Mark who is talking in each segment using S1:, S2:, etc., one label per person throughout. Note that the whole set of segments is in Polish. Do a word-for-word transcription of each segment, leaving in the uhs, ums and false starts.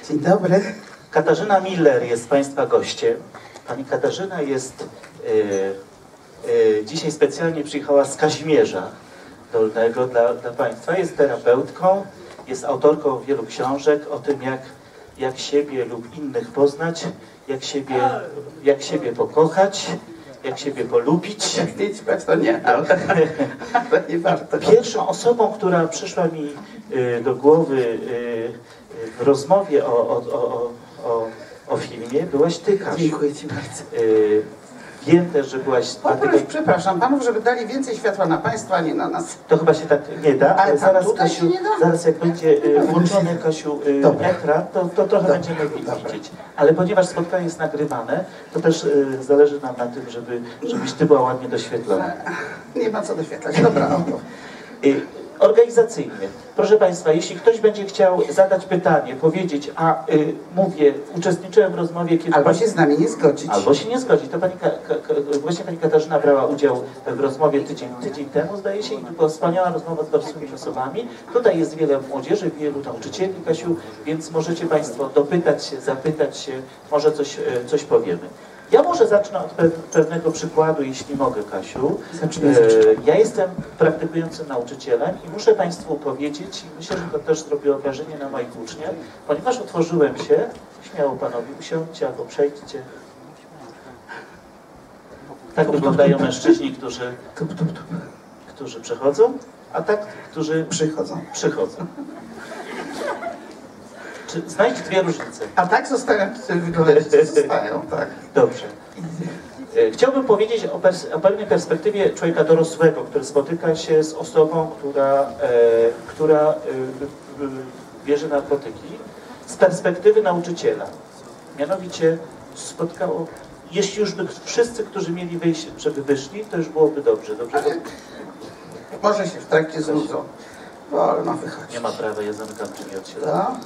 S1: Dzień dobry.
S2: Katarzyna Miller jest Państwa gościem. Pani Katarzyna jest y, y, dzisiaj specjalnie przyjechała z Kazimierza Dolnego dla, dla Państwa. Jest terapeutką, jest autorką wielu książek o tym, jak, jak siebie lub innych poznać, jak siebie, jak siebie pokochać, jak siebie polubić.
S1: Jak liczbać to nie, ale, ale nie warto.
S2: Pierwszą osobą, która przyszła mi y, do głowy y, w rozmowie o, o, o, o, o filmie, byłaś Ty, Kasiu.
S1: Dziękuję Ci bardzo.
S2: Y, wiem też, że byłaś...
S1: Poproś,
S2: dlatego...
S1: przepraszam panów, żeby dali więcej światła na Państwa, a nie na nas.
S2: To chyba się tak nie da, ale,
S1: Ale
S2: zaraz,
S1: tutaj
S2: Kasiu,
S1: się nie da?
S2: zaraz jak będzie y, włączony, Kasiu, y,
S1: Dobra.
S2: ekran, to, to trochę
S1: Dobra.
S2: będziemy
S1: Dobra.
S2: widzieć. Ale ponieważ spotkanie jest nagrywane, to też y, zależy nam na tym, żeby, żebyś Ty była ładnie doświetlona.
S1: Nie ma co doświetlać. Dobra, oto.
S2: Y, Organizacyjnie. Proszę Państwa, jeśli ktoś będzie chciał zadać pytanie, powiedzieć, a y, mówię, uczestniczyłem w rozmowie, kiedy...
S1: Albo
S2: pani,
S1: się z nami nie zgodzić.
S2: albo się nie zgodzi. To pani, Ka, Ka, właśnie pani Katarzyna brała udział w rozmowie tydzień, tydzień temu, zdaje się, i to była wspaniała rozmowa z dorosłymi osobami. Tutaj jest wiele młodzieży, wielu nauczycieli, Kasiu, więc możecie Państwo dopytać się, zapytać się, może coś, coś powiemy. Ja może zacznę od pewnego przykładu, jeśli mogę, Kasiu.
S1: Zacznij,
S2: Ja jestem praktykującym nauczycielem i muszę Państwu powiedzieć, i myślę, że to też zrobiło wrażenie na moich uczniach, ponieważ otworzyłem się, śmiało Panowie, usiądźcie albo przejdźcie. Tak wyglądają mężczyźni, którzy, którzy przechodzą, a tak, którzy
S1: Przychodzą.
S2: przychodzą. Czy znajdź dwie różnice?
S1: A tak zostają, wyglądać, zostają, tak.
S2: Dobrze. Chciałbym powiedzieć o, pers o pewnej perspektywie człowieka dorosłego, który spotyka się z osobą, która, e, która e, e, bierze narkotyki, z perspektywy nauczyciela. Mianowicie spotkało, jeśli już by wszyscy, którzy mieli wyjść, żeby wyszli, to już byłoby dobrze. Dobrze?
S1: Ale może się w trakcie znudzą. Wolno wychodzi.
S2: Nie ma prawa, ja zamykam drzwi od siebie.
S1: No.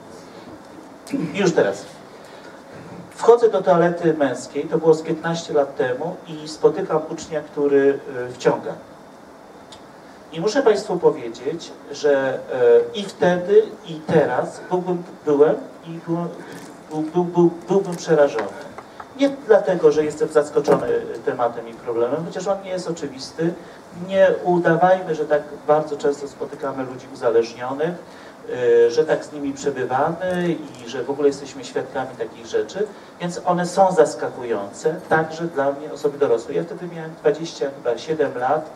S2: Już teraz. Wchodzę do toalety męskiej, to było z piętnaście lat temu i spotykam ucznia, który y, wciąga. I muszę Państwu powiedzieć, że y, i wtedy, i teraz byłbym, byłem i byłem, był, był, był, byłbym przerażony. Nie dlatego, że jestem zaskoczony tematem i problemem, chociaż on nie jest oczywisty. Nie udawajmy, że tak bardzo często spotykamy ludzi uzależnionych, że tak z nimi przebywamy i że w ogóle jesteśmy świadkami takich rzeczy, więc one są zaskakujące, także dla mnie, osoby dorosłej. Ja wtedy miałem dwadzieścia siedem lat,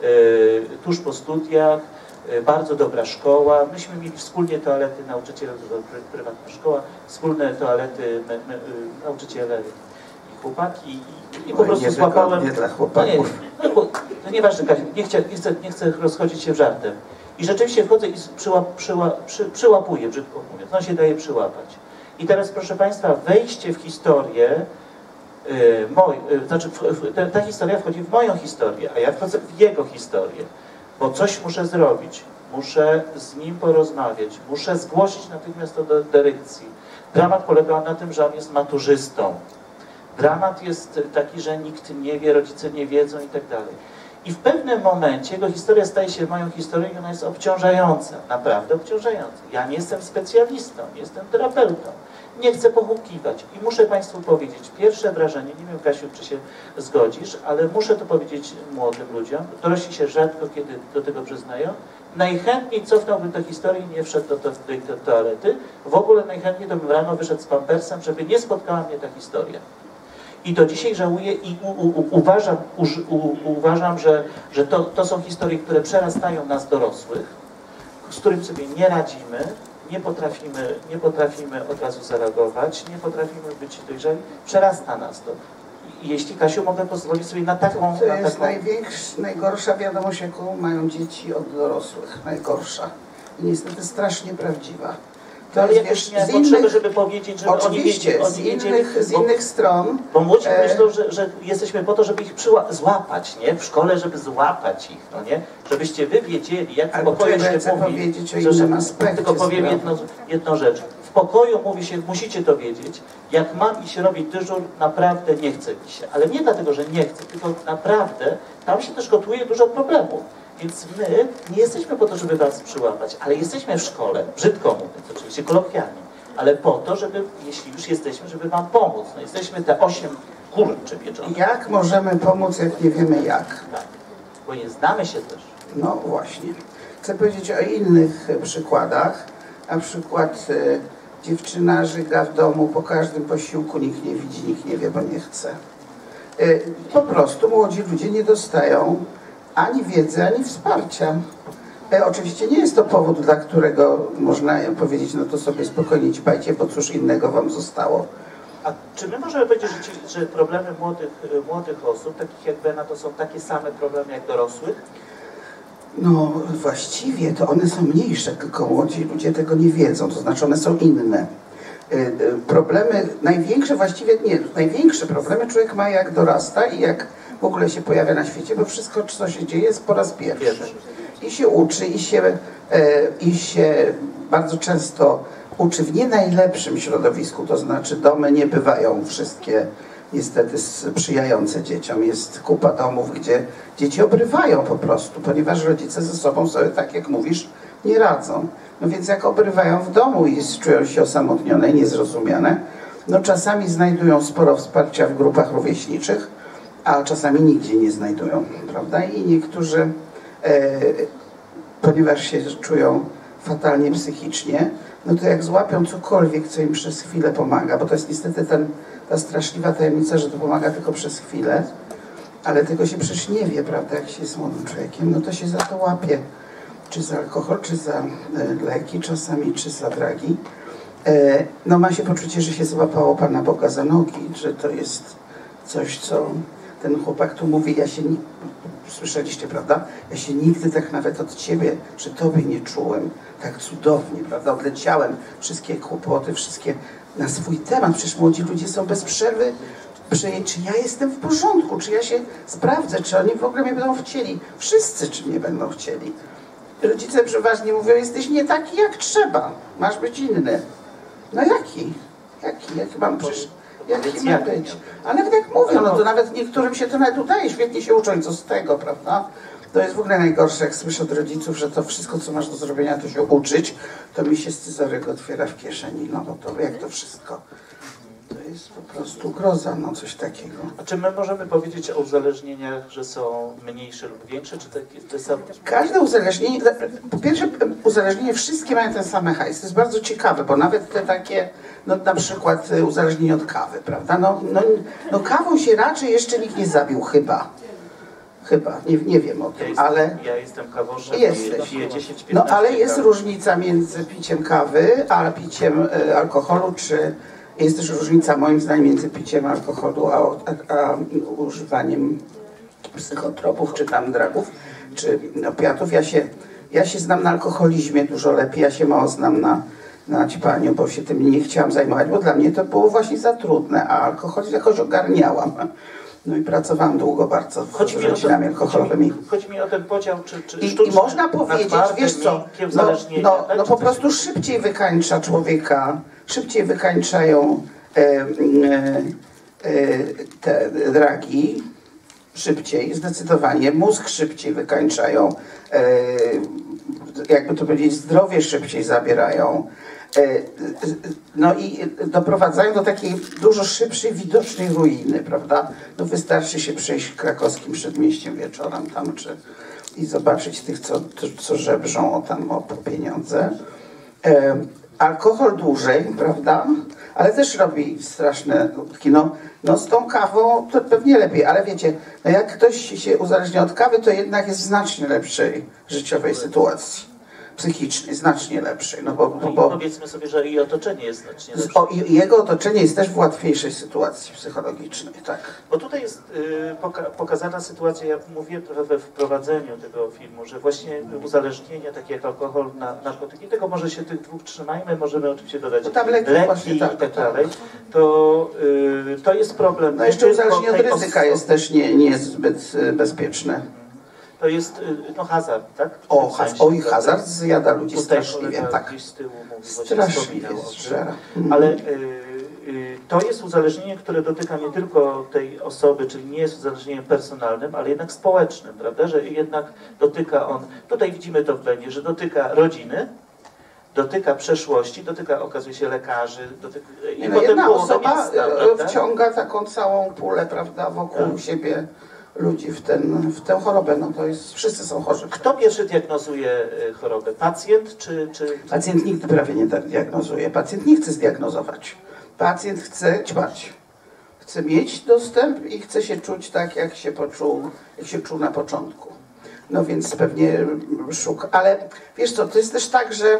S2: tuż po studiach, bardzo dobra szkoła. Myśmy mieli wspólnie toalety, nauczyciele, prywatna szkoła, wspólne toalety, my, my, nauczyciele i chłopaki i, i po prostu
S1: nie
S2: złapałem...
S1: Nie dla chłopaków.
S2: No nie, no, no nieważne, Kasia, nie chcę, nie, chcę, nie chcę rozchodzić się żartem. I rzeczywiście wchodzę i przyłap, przyła, przy, przyłapuję, brzydko mówiąc, no się daje przyłapać. I teraz, proszę Państwa, wejście w historię, yy, moj, yy, znaczy w, w, ta, ta historia wchodzi w moją historię, a ja wchodzę w jego historię, bo coś muszę zrobić, muszę z nim porozmawiać, muszę zgłosić natychmiast to do dyrekcji. Dramat polegał na tym, że on jest maturzystą. Dramat jest taki, że nikt nie wie, rodzice nie wiedzą i tak dalej. I w pewnym momencie jego historia staje się moją historią i ona jest obciążająca, naprawdę obciążająca. Ja nie jestem specjalistą, nie jestem terapeutą, nie chcę pohukiwać. I muszę Państwu powiedzieć, pierwsze wrażenie, nie wiem Kasiu, czy się zgodzisz, ale muszę to powiedzieć młodym ludziom, dorośli się rzadko kiedy do tego przyznają, najchętniej cofnąłbym tę historię i nie wszedł do, do, do, do toalety, w ogóle najchętniej to bym rano wyszedł z pampersem, żeby nie spotkała mnie ta historia. I do dzisiaj żałuję i u, u, uważam, u, u, uważam, że, że to, to są historie, które przerastają nas dorosłych, z którymi sobie nie radzimy, nie potrafimy, nie potrafimy od razu zareagować, nie potrafimy być dojrzali, przerasta nas to. I jeśli, Kasiu, mogę pozwolić sobie na taką...
S1: To
S2: na
S1: jest
S2: taką...
S1: największa, najgorsza wiadomość, jaką mają dzieci od dorosłych. Najgorsza. I niestety strasznie prawdziwa.
S2: To ale jakoś miałem potrzebę, żeby powiedzieć, żeby
S1: oczywiście,
S2: oni wiedzieli,
S1: z
S2: oni wiedzieli,
S1: innych, z
S2: bo,
S1: innych stron.
S2: Bo młodzi
S1: e...
S2: myślą, że, że jesteśmy po to, żeby ich przyła złapać, nie? W szkole, żeby złapać ich, no nie? Żebyście wy wiedzieli, jak w pokoju się
S1: chcę
S2: mówi.
S1: powiedzieć o
S2: że,
S1: innym aspekcie
S2: tylko powiem jedno, jedną rzecz. W pokoju mówi się, musicie to wiedzieć, jak mam iść robić dyżur, naprawdę nie chce mi się. Ale nie dlatego, że nie chcę, tylko naprawdę tam się też gotuje dużo problemów. Więc my nie jesteśmy po to, żeby was przyłapać, ale jesteśmy w szkole, brzydko mówiąc, oczywiście kolokwialnie, ale po to, żeby, jeśli już jesteśmy, żeby wam pomóc. No jesteśmy te osiem kurczy pieczonych.
S1: Jak możemy pomóc, jak nie wiemy jak?
S2: Tak, bo nie znamy się też.
S1: No właśnie. Chcę powiedzieć o innych przykładach. Na przykład y, dziewczyna żyga w domu, po każdym posiłku nikt nie widzi, nikt nie wie, bo nie chce. Y, po prostu młodzi ludzie nie dostają ani wiedzy, ani wsparcia. Y, oczywiście nie jest to powód, dla którego można powiedzieć, no to sobie spokojnie ćpajcie, bo cóż innego wam zostało.
S2: A czy my możemy powiedzieć, że, ci, że problemy młodych, młodych osób, takich jak Bena, to są takie same problemy jak dorosłych?
S1: No właściwie to one są mniejsze, tylko młodzi ludzie tego nie wiedzą, to znaczy one są inne. Problemy, największe właściwie, nie, największe problemy człowiek ma jak dorasta i jak w ogóle się pojawia na świecie, bo wszystko co się dzieje jest po raz pierwszy. I się uczy, i się, i się bardzo często uczy w nie najlepszym środowisku, to znaczy domy nie bywają wszystkie niestety sprzyjające dzieciom. Jest kupa domów, gdzie dzieci obrywają po prostu, ponieważ rodzice ze sobą sobie, tak jak mówisz, nie radzą. No więc jak obrywają w domu i czują się osamotnione i niezrozumiane, no czasami znajdują sporo wsparcia w grupach rówieśniczych, a czasami nigdzie nie znajdują, prawda? I niektórzy, e, ponieważ się czują fatalnie psychicznie, no to jak złapią cokolwiek, co im przez chwilę pomaga, bo to jest niestety ten, ta straszliwa tajemnica, że to pomaga tylko przez chwilę, ale tego się przecież nie wie, prawda, jak się jest młodym człowiekiem, no to się za to łapie, czy za alkohol, czy za e, leki czasami, czy za dragi. E, no ma się poczucie, że się złapało Pana Boga za nogi, że to jest coś, co ten chłopak tu mówi, ja się, nie, słyszeliście, prawda, ja się nigdy tak nawet od Ciebie, czy Tobie nie czułem tak cudownie, prawda, odleciałem wszystkie kłopoty, wszystkie na swój temat, przecież młodzi ludzie są bez przerwy przejęci, czy ja jestem w porządku, czy ja się sprawdzę, czy oni w ogóle mnie będą chcieli, wszyscy czy mnie będą chcieli. Rodzice przeważnie mówią, jesteś nie taki jak trzeba, masz być inny. No jaki? Jaki? Jaki mam przecież... Jaki ma być? A nawet jak mówią, no to nawet niektórym się to nawet udaje, świetnie się uczą i co z tego, prawda? To jest w ogóle najgorsze, jak słyszę od rodziców, że to wszystko, co masz do zrobienia, to się uczyć, to mi się scyzoryk otwiera w kieszeni, no bo to jak to wszystko? To jest po prostu groza, no coś takiego.
S2: A czy my możemy powiedzieć o uzależnieniach, że są mniejsze lub większe, czy takie te same?
S1: Każde uzależnienie, po pierwsze uzależnienie, wszystkie mają ten sam mechanizm. To jest bardzo ciekawe, bo nawet te takie, no na przykład uzależnienie od kawy, prawda? No, no, no kawą się raczej jeszcze nikt nie zabił, chyba. Chyba, nie, nie wiem o tym,
S2: ja jestem,
S1: ale...
S2: Ja jestem kawoszem i piję dziesięć piętnaście
S1: No ale jest
S2: kawy.
S1: różnica między piciem kawy, a piciem y, alkoholu, czy... Jest też różnica moim zdaniem między piciem alkoholu, a, a, a używaniem psychotropów, czy tam dragów, czy opiatów. Ja się, ja się znam na alkoholizmie dużo lepiej, ja się mało znam na, na ćpaniu, bo się tym nie chciałam zajmować, bo dla mnie to było właśnie za trudne, a alkohol jakoś ogarniałam. No i pracowałam długo bardzo z rodzinami alkoholowymi.
S2: Chodzi mi, chodzi mi o ten podział, czy, czy
S1: I, I można powiedzieć, wiesz co, no, no, no po prostu szybciej wykańcza człowieka, szybciej wykańczają e, e, e, te dragi, szybciej, zdecydowanie, mózg szybciej wykańczają, e, jakby to powiedzieć, zdrowie szybciej zabierają. No i doprowadzają do takiej dużo szybszej, widocznej ruiny, prawda? No wystarczy się przejść krakowskim przedmieściem wieczorem tam, czy i zobaczyć tych, co, co żebrzą o tam o pieniądze. E, alkohol dłużej, prawda? Ale też robi straszne nutki. No, no z tą kawą to pewnie lepiej, ale wiecie, no jak ktoś się uzależnia od kawy, to jednak jest w znacznie lepszej życiowej sytuacji. Psychicznej, znacznie lepszej. No bo,
S2: no
S1: bo,
S2: powiedzmy sobie, że i otoczenie jest znacznie lepsze.
S1: O, i jego otoczenie jest też w łatwiejszej sytuacji psychologicznej, tak.
S2: Bo tutaj jest y, poka pokazana sytuacja, ja mówię trochę we wprowadzeniu tego filmu, że właśnie uzależnienia, takie jak alkohol, na, narkotyki, tego może się tych dwóch trzymajmy, możemy oczywiście dodać
S1: no tam leki,
S2: leki
S1: właśnie, tak,
S2: i tak
S1: tak
S2: dalej, to, y, to jest problem.
S1: No jeszcze uzależnienie od ryzyka jest też nie, nie zbyt bezpieczne.
S2: To jest no, hazard, tak?
S1: O, haz oj, hazard zjada ludzi
S2: tutaj
S1: straszliwie, tak.
S2: Z tyłu mówi,
S1: straszliwie zżera.
S2: Ale y, y, to jest uzależnienie, które dotyka nie tylko tej osoby, czyli nie jest uzależnieniem personalnym, ale jednak społecznym, prawda? Że jednak dotyka on, tutaj widzimy to w Benie, że dotyka rodziny, dotyka przeszłości, dotyka, okazuje się, lekarzy, dotyka, i
S1: no,
S2: potem
S1: jedna
S2: połowę
S1: osoba
S2: miasta,
S1: e, wciąga taką całą pulę, prawda, wokół tak. siebie ludzi w, ten, w tę chorobę. No to jest, wszyscy są chorzy.
S2: Kto pierwszy diagnozuje chorobę? Pacjent czy... czy...
S1: Pacjent nigdy prawie nie diagnozuje. Pacjent nie chce zdiagnozować. Pacjent chce ćpać. Chce mieć dostęp i chce się czuć tak, jak się poczuł, jak się czuł na początku. No więc pewnie szuka. Ale wiesz co, to jest też tak, że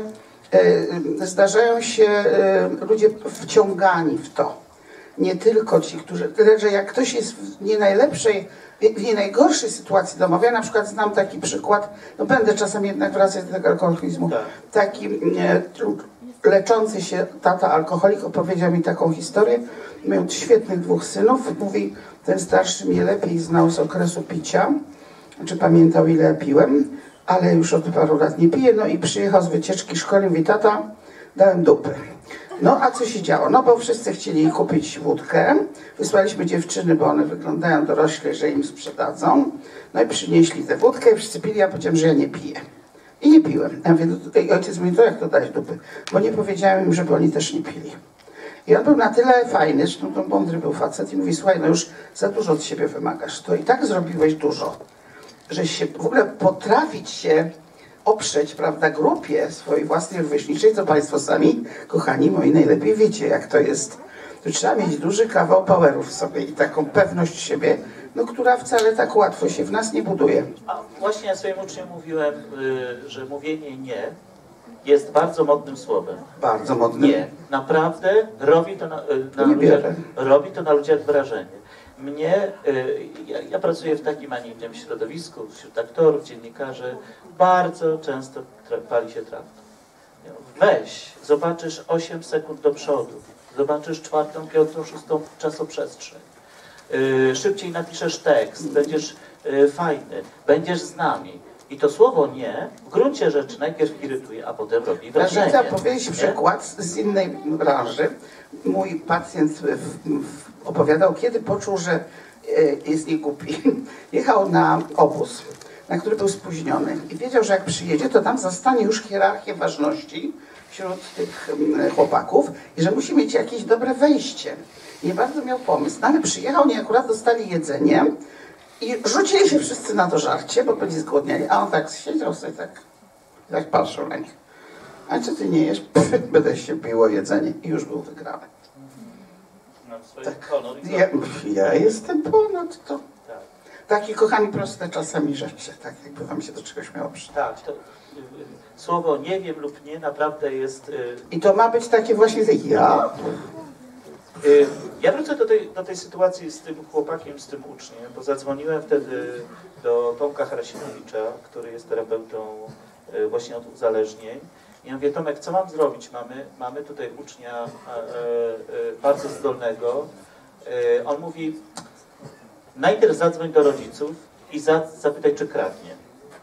S1: e, zdarzają się e, ludzie wciągani w to. Nie tylko ci, którzy... Tyle, że jak ktoś jest w nie najlepszej, w nie najgorszej sytuacji domowej, ja na przykład znam taki przykład, no będę czasem jednak wracać do tego alkoholizmu, tak. taki e, leczący się tata alkoholik opowiedział mi taką historię. Miał świetnych dwóch synów. Mówi, ten starszy mnie lepiej znał z okresu picia, czy pamiętał, ile ja piłem, ale już od paru lat nie piję. No i przyjechał z wycieczki szkolnej, mówi, tata, dałem dupy. No a co się działo? No bo wszyscy chcieli kupić wódkę. Wysłaliśmy dziewczyny, bo one wyglądają dorośle, że im sprzedadzą. No i przynieśli tę wódkę, wszyscy pili, ja powiedziałem, że ja nie piję. I nie piłem. Ja mówię, no, ojciec mówi, to jak to dać dupy? Bo nie powiedziałem im, żeby oni też nie pili. I on był na tyle fajny, że to mądry był facet i mówi, słuchaj, no już za dużo od siebie wymagasz. To i tak zrobiłeś dużo, żeś się w ogóle potrafić się oprzeć, prawda, grupie swojej własnej rówieśniczej, co państwo sami, kochani moi, najlepiej wiecie, jak to jest. To trzeba mieć duży kawał powerów w sobie i taką pewność siebie, no, która wcale tak łatwo się w nas nie buduje.
S2: A właśnie ja swoim uczniom mówiłem, że mówienie nie jest bardzo modnym słowem.
S1: Bardzo modnym.
S2: Nie. Naprawdę robi to na, na, ludziach, robi to na ludziach wrażenie. Mnie, ja, ja pracuję w takim, a nie innym środowisku, wśród aktorów, dziennikarzy, bardzo często pali się trawka. Weź, zobaczysz osiem sekund do przodu, zobaczysz czwartą, piątą, szóstą czasoprzestrzeń. Yy, szybciej napiszesz tekst, będziesz yy, fajny, będziesz z nami. I to słowo nie w gruncie rzeczy najpierw irytuje, a potem robi wrażenie.
S1: Chcę powiedzieć przykład z innej branży. Mój pacjent w, w, opowiadał, kiedy poczuł, że jest niegłupi. Jechał na obóz, na który był spóźniony i wiedział, że jak przyjedzie, to tam zastanie już hierarchię ważności wśród tych chłopaków i że musi mieć jakieś dobre wejście. I nie bardzo miał pomysł. No ale przyjechał, oni akurat dostali jedzenie i rzucili się wszyscy na to żarcie, bo byli zgłodniali. A on tak siedział sobie, tak, tak patrzył na nich. A co ty nie jesz? Będę się piło jedzenie. I już był wygrany. Tak. Ja, ja jestem ponad to. Tak. Takie, kochani, proste czasami rzeczy, tak jakby wam się do czegoś miało przydać.
S2: Tak, to, y, słowo nie wiem lub nie naprawdę jest... Y,
S1: I to ma być takie właśnie, że ja...
S2: Y, ja wrócę do tej, do tej sytuacji z tym chłopakiem, z tym uczniem, bo zadzwoniłem wtedy do Tomka Harasinowicza, który jest terapeutą y, właśnie od uzależnień. I ja mówię, Tomek, co mam zrobić? Mamy, mamy tutaj ucznia e, e, bardzo zdolnego. E, on mówi, najpierw zadzwoń do rodziców i za, zapytaj, czy kradnie.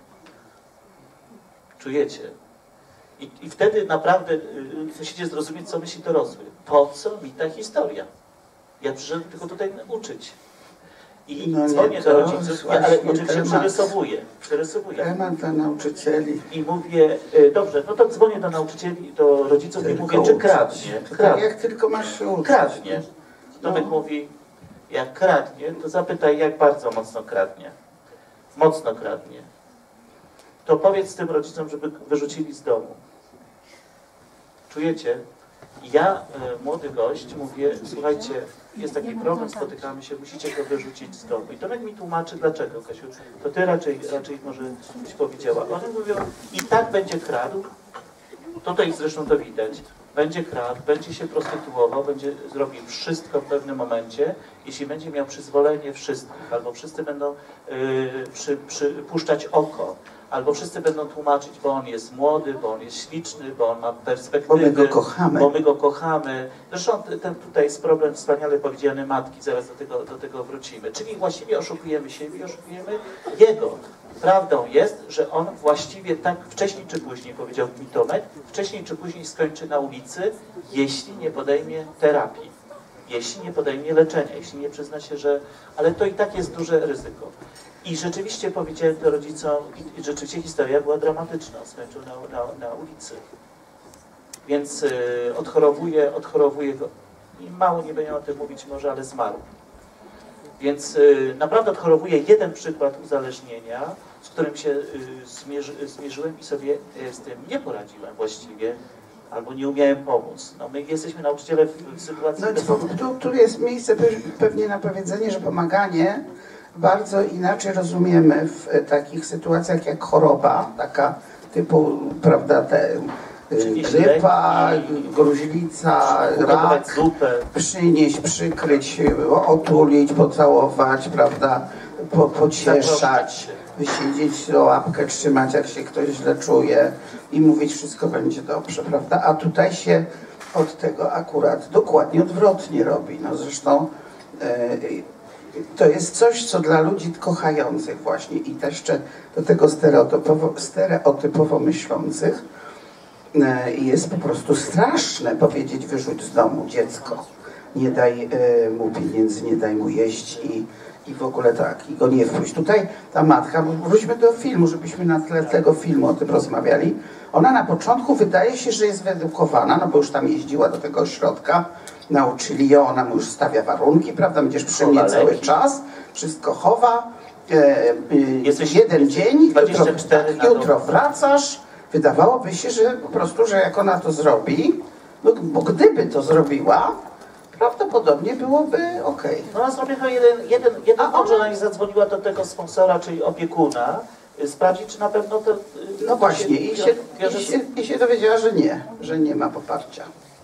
S2: Czujecie? I, I wtedy naprawdę y, musicie zrozumieć, co myśli dorosły. Po co mi ta historia? Ja przyszedłem tylko tutaj uczyć. I no dzwonię nie, do rodziców, ja, ale oczywiście przerysowuję. przerysowuję.
S1: Temat dla nauczycieli.
S2: I mówię, y, dobrze, no to dzwonię do nauczycieli, do rodziców tylko i mówię, czy kradnie.
S1: kradnie. Jak tylko masz się uczyć.
S2: Kradnie. Tomek no. mówi, jak kradnie, to zapytaj, jak bardzo mocno kradnie. Mocno kradnie. To powiedz tym rodzicom, żeby wyrzucili z domu. Czujecie? Ja, y, młody gość, mówię, słuchajcie, jest taki problem, spotykamy się, musicie go wyrzucić z domu. I Tomek mi tłumaczy, dlaczego, Kasiu, to ty raczej, raczej może byś powiedziała. Oni mówią, i tak będzie kradł, tutaj zresztą to widać, będzie kradł, będzie się prostytuował, będzie zrobił wszystko w pewnym momencie, jeśli będzie miał przyzwolenie wszystkich, albo wszyscy będą yy, przy, przypuszczać oko, albo wszyscy będą tłumaczyć, bo on jest młody, bo on jest śliczny, bo on ma perspektywy,
S1: bo my go kochamy.
S2: Bo my go kochamy. Zresztą ten tutaj jest problem wspaniale powiedziany matki, zaraz do tego, do tego wrócimy. Czyli właściwie oszukujemy siebie i oszukujemy jego. Prawdą jest, że on właściwie tak wcześniej czy później, powiedział mi Tomek, wcześniej czy później skończy na ulicy, jeśli nie podejmie terapii, jeśli nie podejmie leczenia, jeśli nie przyzna się, że... Ale to i tak jest duże ryzyko. I rzeczywiście powiedziałem to rodzicom, i rzeczywiście historia była dramatyczna, skończył na, na, na ulicy. więc y, odchorowuje, odchorowuje go. I mało nie będę o tym mówić może, ale zmarł. Więc y, naprawdę odchorowuje jeden przykład uzależnienia, z którym się y, zmierzy, zmierzyłem i sobie y, z tym nie poradziłem właściwie, albo nie umiałem pomóc. No, my jesteśmy nauczyciele w, w sytuacji...
S1: No, tu, tu jest miejsce pewnie na powiedzenie, że pomaganie bardzo inaczej rozumiemy w takich sytuacjach jak choroba, taka typu, prawda, te grypa, gruźlica, rak,
S2: zupę.
S1: Przynieść, przykryć, otulić, pocałować, prawda, po, pocieszać, wysiedzieć, łapkę trzymać, jak się ktoś źle czuje i mówić, wszystko będzie dobrze, prawda? A tutaj się od tego akurat dokładnie odwrotnie robi. No zresztą yy, to jest coś, co dla ludzi kochających właśnie i też jeszcze do tego stereotypowo, stereotypowo myślących yy, jest po prostu straszne powiedzieć, wyrzuć z domu dziecko, nie daj yy, mu pieniędzy, nie daj mu jeść i I w ogóle tak, i go nie wpuść. Tutaj ta matka, wróćmy do filmu, żebyśmy na tle tego filmu o tym rozmawiali. Ona na początku wydaje się, że jest wyedukowana, no bo już tam jeździła do tego ośrodka, nauczyli ją, ona mu już stawia warunki, prawda, będziesz przy mnie cały czas, wszystko chowa. E, e,
S2: Jesteś
S1: jeden dzień,
S2: dwadzieścia cztery
S1: jutro, tak, jutro wracasz. Wydawałoby się, że po prostu, że jak ona to zrobi, no, bo gdyby to zrobiła, prawdopodobnie byłoby okej. Okay.
S2: No ona zrobiła jeden, jeden, jeden błąd, że ona nie zadzwoniła do tego sponsora, czyli opiekuna, sprawdzić, czy na pewno to...
S1: No właśnie, i się, i, się, i się dowiedziała, że nie, że nie ma poparcia.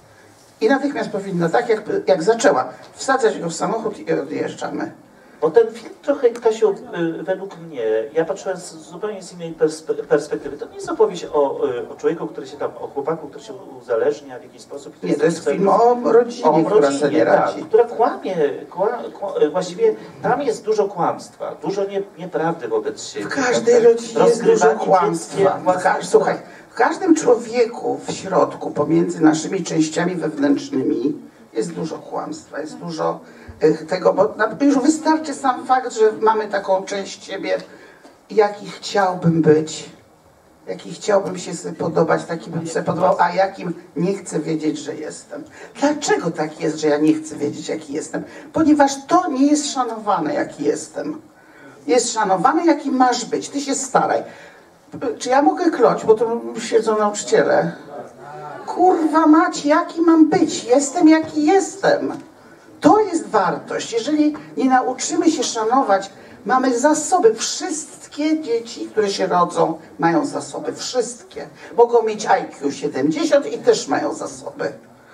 S1: I natychmiast powinna, tak jak, jak zaczęła, wsadzać go w samochód i odjeżdżamy.
S2: Bo ten film trochę, Kasiu, według mnie, ja patrzyłem z zupełnie z innej perspektywy. To nie jest opowieść o, o człowieku, który się tam, o chłopaku, który się uzależnia w jakiś sposób.
S1: Nie, to jest film o rodzinie,
S2: o
S1: która rodzinie, sobie radzi.
S2: Tak, która kłamie, kła, kła, właściwie tam jest dużo kłamstwa, dużo nie, nieprawdy wobec siebie.
S1: W każdej tak, rodzinie jest dużo kłamstwa. W, słuchaj, w każdym człowieku w środku, pomiędzy naszymi częściami wewnętrznymi, jest dużo kłamstwa, jest dużo tego, bo już wystarczy sam fakt, że mamy taką część siebie, jaki chciałbym być, jaki chciałbym się sobie podobać, taki bym sobie podobał, a jakim nie chcę wiedzieć, że jestem. Dlaczego tak jest, że ja nie chcę wiedzieć, jaki jestem? Ponieważ to nie jest szanowane, jaki jestem. Jest szanowane, jaki masz być. Ty się staraj. Czy ja mogę kloć, bo tu siedzą nauczyciele? Kurwa mać, jaki mam być? Jestem, jaki jestem. To jest wartość. Jeżeli nie nauczymy się szanować, mamy zasoby. Wszystkie dzieci, które się rodzą, mają zasoby. Wszystkie. Mogą mieć I Q siedemdziesiąt i też mają zasoby.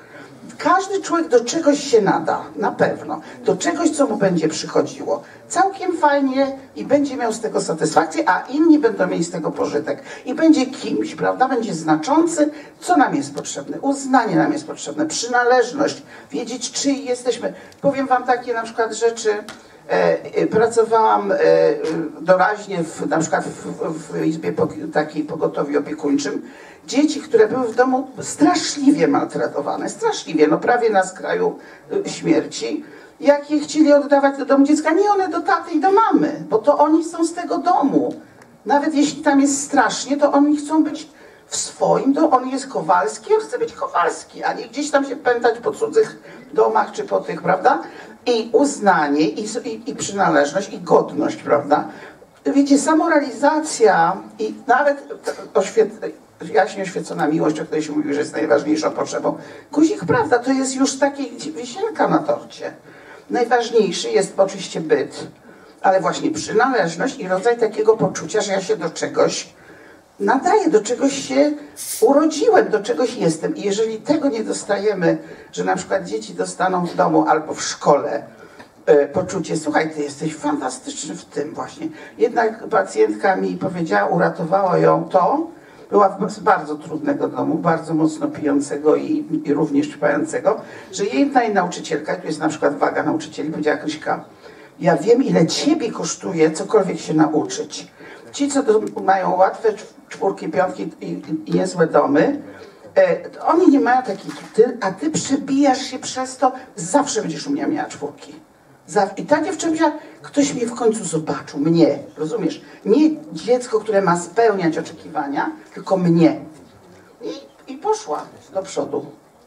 S1: Każdy człowiek do czegoś się nada, na pewno. Do czegoś, co mu będzie przychodziło. Całkiem fajnie i będzie miał z tego satysfakcję, a inni będą mieli z tego pożytek. I będzie kimś, prawda? Będzie znaczący. Co nam jest potrzebne? Uznanie nam jest potrzebne, przynależność, wiedzieć, czyj jesteśmy. Powiem wam takie na przykład rzeczy. E, pracowałam e, doraźnie w, na przykład w, w, w izbie po, takiej pogotowiu opiekuńczym. Dzieci, które były w domu straszliwie maltretowane, straszliwie, no prawie na skraju y, śmierci. Jak je chcieli oddawać do domu dziecka, nie, one do taty i do mamy, bo to oni są z tego domu. Nawet jeśli tam jest strasznie, to oni chcą być w swoim, to on jest Kowalski, on chce być Kowalski, a nie gdzieś tam się pętać po cudzych domach czy po tych, prawda? I uznanie, i, i, i przynależność, i godność, prawda? Wiecie, samorealizacja i nawet oświetlenie, jaśnie oświecona miłość, o której się mówi, że jest najważniejszą potrzebą. Guzik, prawda, to jest już taki wisienka na torcie. Najważniejszy jest oczywiście byt, ale właśnie przynależność i rodzaj takiego poczucia, że ja się do czegoś nadaję, do czegoś się urodziłem, do czegoś jestem. I jeżeli tego nie dostajemy, że na przykład dzieci dostaną w domu albo w szkole e, poczucie, słuchaj, ty jesteś fantastyczny w tym właśnie. Jednak pacjentka mi powiedziała, uratowała ją to, była z bardzo trudnego domu, bardzo mocno pijącego i, i również ćpającego, że jedna nauczycielka, tu jest na przykład waga nauczycieli, powiedziała: Kryśka, ja wiem, ile ciebie kosztuje cokolwiek się nauczyć. Ci, co do, mają łatwe czwórki, piątki i, i, i niezłe domy, e, oni nie mają takich, ty, a ty przebijasz się przez to, zawsze będziesz u mnie miała czwórki. I ta dziewczynka, ktoś mnie w końcu zobaczył, mnie, rozumiesz? Nie dziecko, które ma spełniać oczekiwania, tylko mnie. I, i poszła do przodu.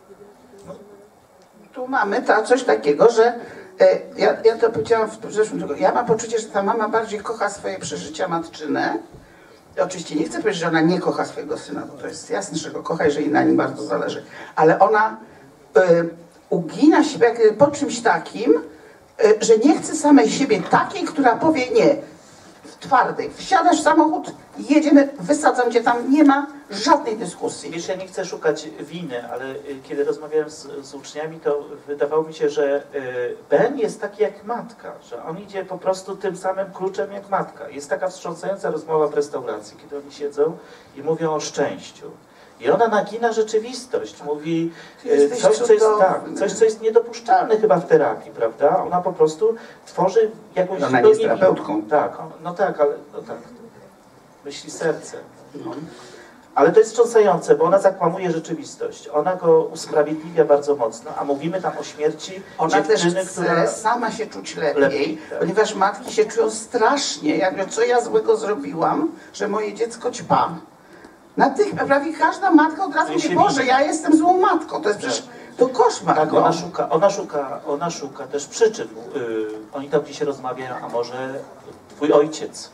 S1: Tu mamy ta, coś takiego, że e, ja, ja to powiedziałam w zeszłym tygodniu, ja mam poczucie, że ta mama bardziej kocha swoje przeżycia matczyne. I oczywiście nie chcę powiedzieć, że ona nie kocha swojego syna, bo to jest jasne, że go kocha i że jej na nim bardzo zależy. Ale ona e, ugina się jak, po czymś takim, e, że nie chce samej siebie takiej, która powie nie. Twardej. Wsiadasz w samochód, jedziemy, wysadzam cię tam, nie ma żadnej dyskusji.
S2: Wiesz, ja nie chcę szukać winy, ale kiedy rozmawiałem z, z uczniami, to wydawało mi się, że Ben jest taki jak matka, że on idzie po prostu tym samym kluczem jak matka. Jest taka wstrząsająca rozmowa w restauracji, kiedy oni siedzą i mówią o szczęściu. I ona nagina rzeczywistość, mówi coś co, jest, tak, coś, co jest niedopuszczalne chyba w terapii, prawda? Ona po prostu tworzy jakąś...
S1: Ona nie jest terapeutką.
S2: Tak, no tak, ale no tak, myśli serce. No. Ale to jest wstrząsające, bo ona zakłamuje rzeczywistość. Ona go usprawiedliwia bardzo mocno, a mówimy tam o śmierci
S1: ona
S2: dziewczyny,
S1: też chce
S2: która...
S1: sama się czuć lepiej,
S2: lepiej tak.
S1: Ponieważ matki się czują strasznie, jakby co ja złego zrobiłam, że moje dziecko ćpa. Natychmiast prawie każda matka od razu mówi, Boże, ja jestem złą matką. To jest przecież to koszmar.
S2: Tak,
S1: no.
S2: ona szuka, ona szuka, ona szuka też przyczyn. Yy, oni tam gdzieś rozmawiają, a może twój ojciec.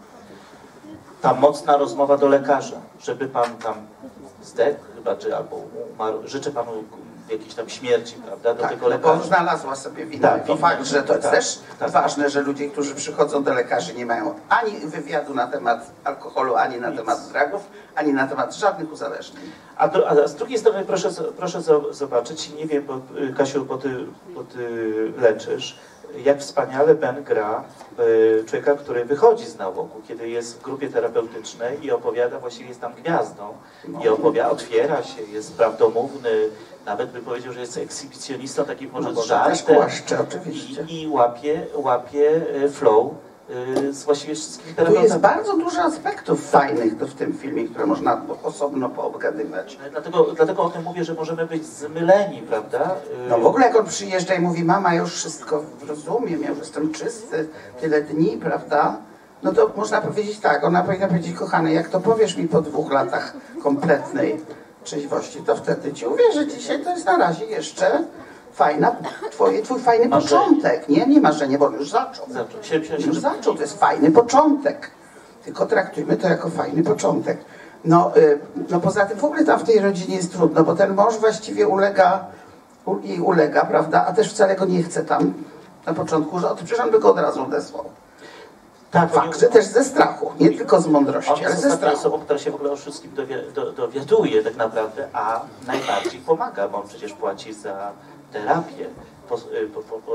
S2: Ta mocna rozmowa do lekarza, żeby pan tam zdechł chyba, czy albo umarł. Życzę panu jakiejś tam śmierci, prawda, do
S1: tak,
S2: tego lekarza.
S1: Bo znalazła sobie winę.
S2: Tak,
S1: to fakt, że to jest
S2: tak,
S1: też
S2: tak.
S1: ważne, że ludzie, którzy przychodzą do lekarzy, nie mają ani wywiadu na temat alkoholu, ani na
S2: Nic.
S1: temat dragów, ani na temat żadnych uzależnień.
S2: A, do, a z drugiej strony proszę, proszę zobaczyć, nie wiem, bo, Kasiu, bo ty, bo ty leczysz, jak wspaniale Ben gra y, człowieka, który wychodzi z nałogu, kiedy jest w grupie terapeutycznej i opowiada, właściwie jest tam gwiazdą i opowiada, otwiera się, jest prawdomówny, nawet by powiedział, że jest ekshibicjonistą, takim może
S1: No,
S2: z żartem
S1: płaszcze, oczywiście.
S2: i, i łapie, łapie flow y, z właściwie wszystkimi
S1: Tu
S2: terapeutami.
S1: jest bardzo dużo aspektów fajnych w tym filmie, które można osobno poobgadywać.
S2: Dlatego, dlatego o tym mówię, że możemy być zmyleni, prawda?
S1: No w ogóle jak on przyjeżdża i mówi, mama, ja już wszystko rozumiem, ja już jestem czysty, tyle dni, prawda? No to można powiedzieć tak, ona powinna powiedzieć, kochany, jak to powiesz mi po dwóch latach kompletnej trzeźwości, to wtedy ci uwierzę. Dzisiaj to jest na razie jeszcze fajna, twoje, twój fajny
S2: Marzenie.
S1: początek, nie? Nie marzenie, bo on już zaczął.
S2: Zaczął. siedemdziesiąt
S1: Już zaczął, to jest fajny początek. Tylko traktujmy to jako fajny początek. No, y, no poza tym w ogóle tam w tej rodzinie jest trudno, bo ten mąż właściwie ulega, u, jej ulega, prawda? A też wcale go nie chce tam na początku, że przecież on by go od razu odesłał.
S2: Tak,
S1: Fakt, że też ze strachu, nie tylko z mądrości,
S2: on
S1: ale
S2: jest
S1: ze
S2: ostatnią
S1: strachu.
S2: osobą, która się w ogóle o wszystkim dowi do, dowiaduje tak naprawdę, a najbardziej pomaga, bo on przecież płaci za terapię. Po, po, po, po,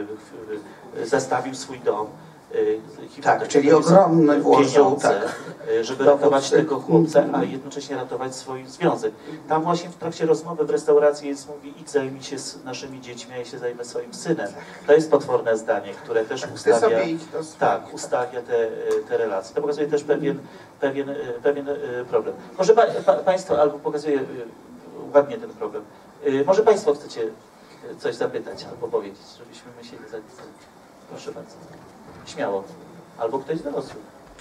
S2: zastawił swój dom.
S1: Tak, czyli ogromny włożył, tak,
S2: żeby ratować tego chłopca, a jednocześnie ratować swój związek. Tam właśnie w trakcie rozmowy w restauracji jest, mówi, idź zajmij się z naszymi dziećmi, a ja się zajmę swoim synem. To jest potworne zdanie, które też
S1: tak,
S2: ustawia,
S1: sobie idź do
S2: tak, ustawia te, te relacje. To pokazuje też pewien, pewien, pewien problem. Może pa, pa, Państwo, albo pokazuje ładnie ten problem, może Państwo chcecie coś zapytać albo powiedzieć, żebyśmy myśleli za Proszę bardzo. Śmiało. Albo ktoś z dorosłych.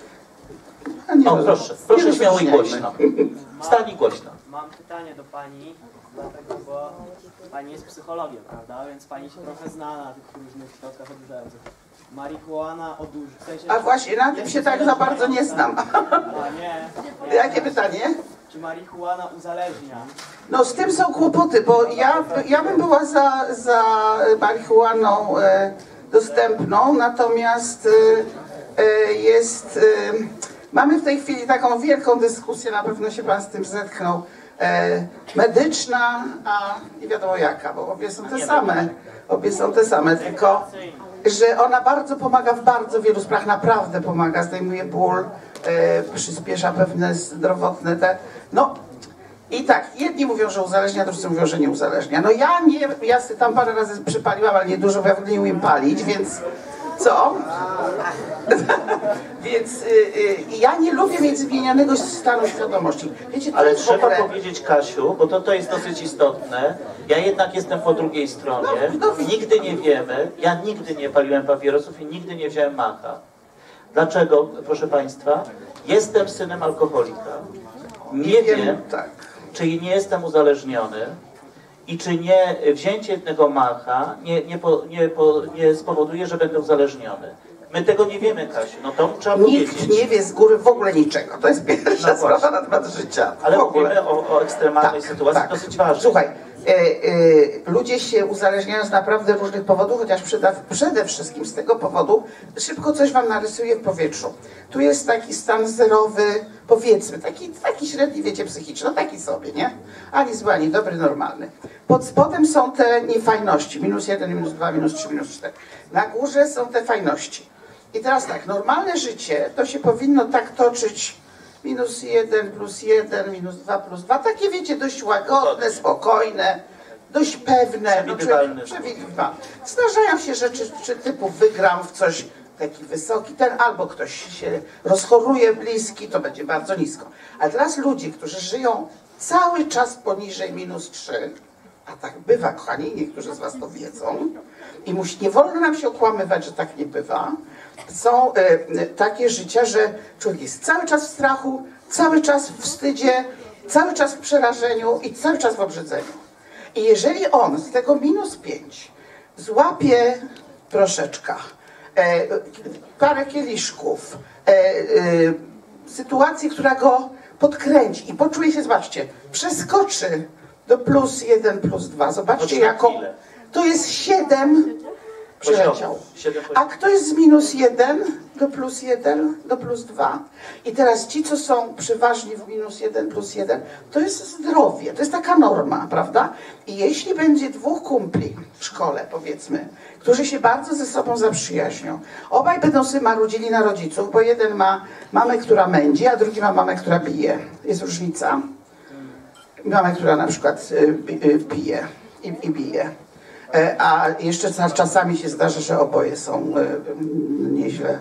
S2: O, proszę. Proszę śmiało i głośno. Stań i głośno.
S3: Mam pytanie do Pani, dlatego, bo Pani jest psychologiem, prawda? Więc Pani się trochę zna na tych różnych środkach odurzających. Marihuana odurza. W sensie,
S1: A właśnie, na tym się tak za bardzo nie znam.
S3: A nie.
S1: Jakie pytanie?
S3: Czy marihuana uzależnia?
S1: No z tym są kłopoty, bo ja, ja bym była za, za marihuaną e, dostępną, natomiast e, e, jest... E, mamy w tej chwili taką wielką dyskusję, na pewno się Pan z tym zetknął, e, medyczna, a nie wiadomo jaka, bo obie są te same, obie są te same, tylko że ona bardzo pomaga w bardzo wielu sprawach, naprawdę pomaga, zdejmuje ból, e, przyspiesza pewne zdrowotne te, no i tak, jedni mówią, że uzależnia, drudzy mówią, że nie uzależnia. No ja nie, ja sobie tam parę razy przypaliłam, ale nie dużo, bo ja w ogóle nie umiem palić, więc co? Więc y, y, ja nie lubię mieć zmienianego stanu świadomości. Wiecie, to
S2: Ale
S1: jest w
S2: trzeba
S1: ogóle...
S2: powiedzieć, Kasiu, bo to, to jest dosyć istotne. Ja jednak jestem po drugiej stronie.
S1: No, no.
S2: Nigdy nie wiemy. Ja nigdy nie paliłem papierosów i nigdy nie wziąłem macha. Dlaczego, proszę Państwa? Jestem synem alkoholika. Nie wiem,
S1: tak.
S2: czy nie jestem uzależniony i czy nie wzięcie jednego macha nie, nie, po, nie, po, nie spowoduje, że będę uzależniony. My tego nie wiemy, Kasiu, no to trzeba
S1: Nikt
S2: powiedzieć.
S1: nie wie z góry w ogóle niczego. To jest pierwsza
S2: No
S1: sprawa na temat życia.
S2: Ale
S1: w ogóle.
S2: mówimy o, o ekstremalnej
S1: Tak,
S2: sytuacji,
S1: tak.
S2: dosyć ważnej.
S1: Słuchaj, e, e, ludzie się uzależniają z naprawdę różnych powodów, chociaż przyda, przede wszystkim z tego powodu, szybko coś wam narysuję w powietrzu. Tu jest taki stan zerowy, powiedzmy, taki, taki średni, wiecie, psychiczny, no taki sobie, nie? Ani zły, ani dobry, normalny. Pod spodem są te niefajności, minus jeden, minus dwa, minus trzy, minus cztery. Na górze są te fajności. I teraz tak, normalne życie to się powinno tak toczyć minus jeden, plus jeden, minus dwa, plus dwa. Takie wiecie, dość łagodne, spokojne, dość pewne.
S2: Przewidywalne.
S1: No, przewidywalne. Zdarzają się rzeczy, czy typu wygram w coś taki wysoki, ten albo ktoś się rozchoruje bliski, to będzie bardzo nisko. A teraz ludzie, którzy żyją cały czas poniżej minus trzy, a tak bywa, kochani, niektórzy z was to wiedzą, i musi, nie wolno nam się okłamywać, że tak nie bywa, są y, takie życia, że człowiek jest cały czas w strachu, cały czas w wstydzie, cały czas w przerażeniu i cały czas w obrzydzeniu. I jeżeli on z tego minus pięć złapie troszeczkę, e, parę kieliszków, e, e, sytuacji, która go podkręci i poczuje się, zobaczcie, przeskoczy do plus jeden, plus dwa. Zobaczcie, jaką... To jest siedem, przeleciał. A kto jest z minus jeden do plus jeden, do plus dwa? I teraz ci, co są przeważnie w minus jeden, plus jeden, to jest zdrowie, to jest taka norma, prawda? I jeśli będzie dwóch kumpli w szkole, powiedzmy, którzy się bardzo ze sobą zaprzyjaźnią, obaj będą sobie marudzili na rodziców, bo jeden ma mamę, która mędzi, a drugi ma mamę, która bije. Jest różnica. Mamę, która na przykład pije i, i bije. A jeszcze czasami się zdarza, że oboje są nieźle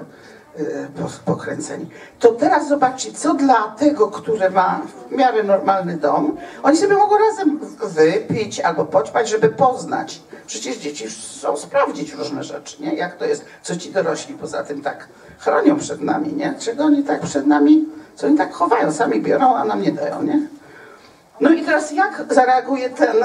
S1: pokręceni. To teraz zobaczcie, co dla tego, który ma w miarę normalny dom, oni sobie mogą razem wypić albo poćpać, żeby poznać. Przecież dzieci chcą sprawdzić różne rzeczy, nie? Jak to jest, co ci dorośli poza tym tak chronią przed nami, nie? Czego oni tak przed nami, co oni tak chowają, sami biorą, a nam nie dają, nie? No i teraz jak zareaguje ten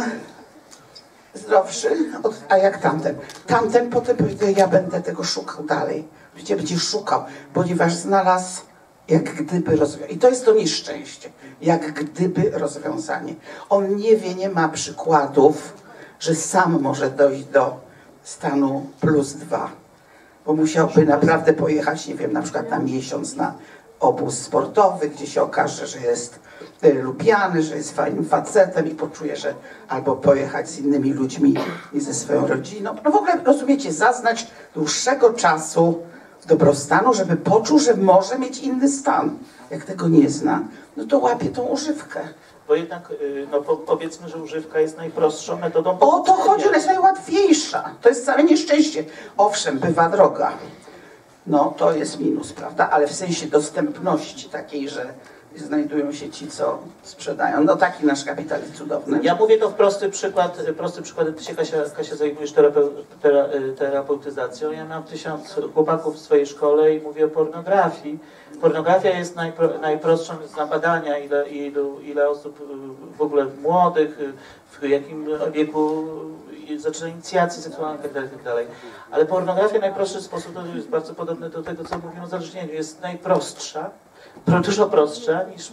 S1: zdrowszy, a jak tamten? Tamten potem powie, ja będę tego szukał dalej. Wiecie, będzie szukał, ponieważ znalazł jak gdyby rozwiązanie. I to jest to nieszczęście. Jak gdyby rozwiązanie. On nie wie, nie ma przykładów, że sam może dojść do stanu plus dwa. Bo musiałby naprawdę pojechać, nie wiem, na przykład na miesiąc na obóz sportowy, gdzie się okaże, że jest lubiany, że jest fajnym facetem i poczuje, że albo pojechać z innymi ludźmi i ze swoją rodziną. No w ogóle, rozumiecie, zaznać dłuższego czasu dobrostanu, żeby poczuł, że może mieć inny stan. Jak tego nie zna, no to łapie tą używkę.
S2: Bo jednak, no powiedzmy, że używka jest najprostszą metodą.
S1: O to chodzi, ona jest najłatwiejsza. To jest całe nieszczęście. Owszem, bywa droga. No to jest minus, prawda? Ale w sensie dostępności takiej, że znajdują się ci, co sprzedają. No taki nasz kapitalizm cudowny.
S2: Ja mówię to w prosty przykład, prosty przykład. Ty się, Kasia, Kasia zajmujesz terapeu, tera, terapeutyzacją. Ja mam tysiąc chłopaków w swojej szkole i mówię o pornografii. Pornografia jest najpro, najprostszą z badania, ile, ile, ile osób w ogóle młodych, w jakim wieku zaczyna inicjację seksualną itd., itd. Ale pornografia w najprostszy sposób, to jest bardzo podobne do tego, co mówimy o uzależnieniu, jest najprostsza, dużo prostsza niż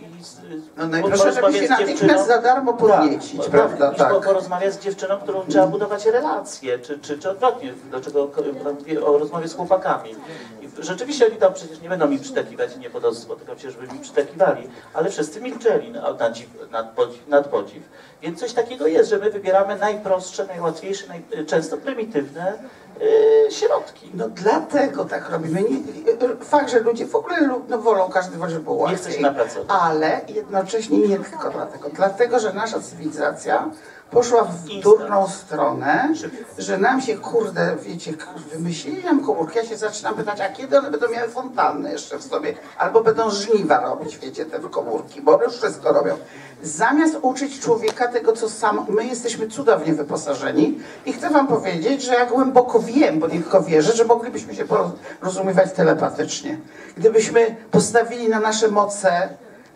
S1: no najproszę, żeby się natychmiast za darmo podniecić,
S2: tak,
S1: prawda?
S2: Niż
S1: tak.
S2: porozmawiać z dziewczyną, którą mm. trzeba budować relacje, czy, czy, czy odwrotnie, dlaczego mówię o rozmowie z chłopakami. I rzeczywiście oni tam przecież nie będą mi przytakiwać i nie podo spotykam się, żeby mi przytakiwali, ale wszyscy milczeli nad, dziw, nad, podziw, nad podziw. Więc coś takiego jest, że my wybieramy najprostsze, najłatwiejsze, naj, często prymitywne Yy, środki.
S1: No dlatego tak robimy. Nie, fakt, że ludzie w ogóle no, wolą, każdy woli, żeby było łatwiej.
S2: Nie chce się napracować.
S1: Ale jednocześnie nie tylko dlatego. Dlatego, że nasza cywilizacja poszła w durną stronę, że nam się, kurde, wiecie, wymyślili nam komórki. Ja się zaczynam pytać, a kiedy one będą miały fontanny jeszcze w sobie? Albo będą żniwa robić, wiecie, te komórki, bo już wszystko robią. Zamiast uczyć człowieka tego, co sam, my jesteśmy cudownie wyposażeni i chcę wam powiedzieć, że ja głęboko wiem, bo nie tylko wierzę, że moglibyśmy się porozumiewać telepatycznie. Gdybyśmy postawili na nasze moce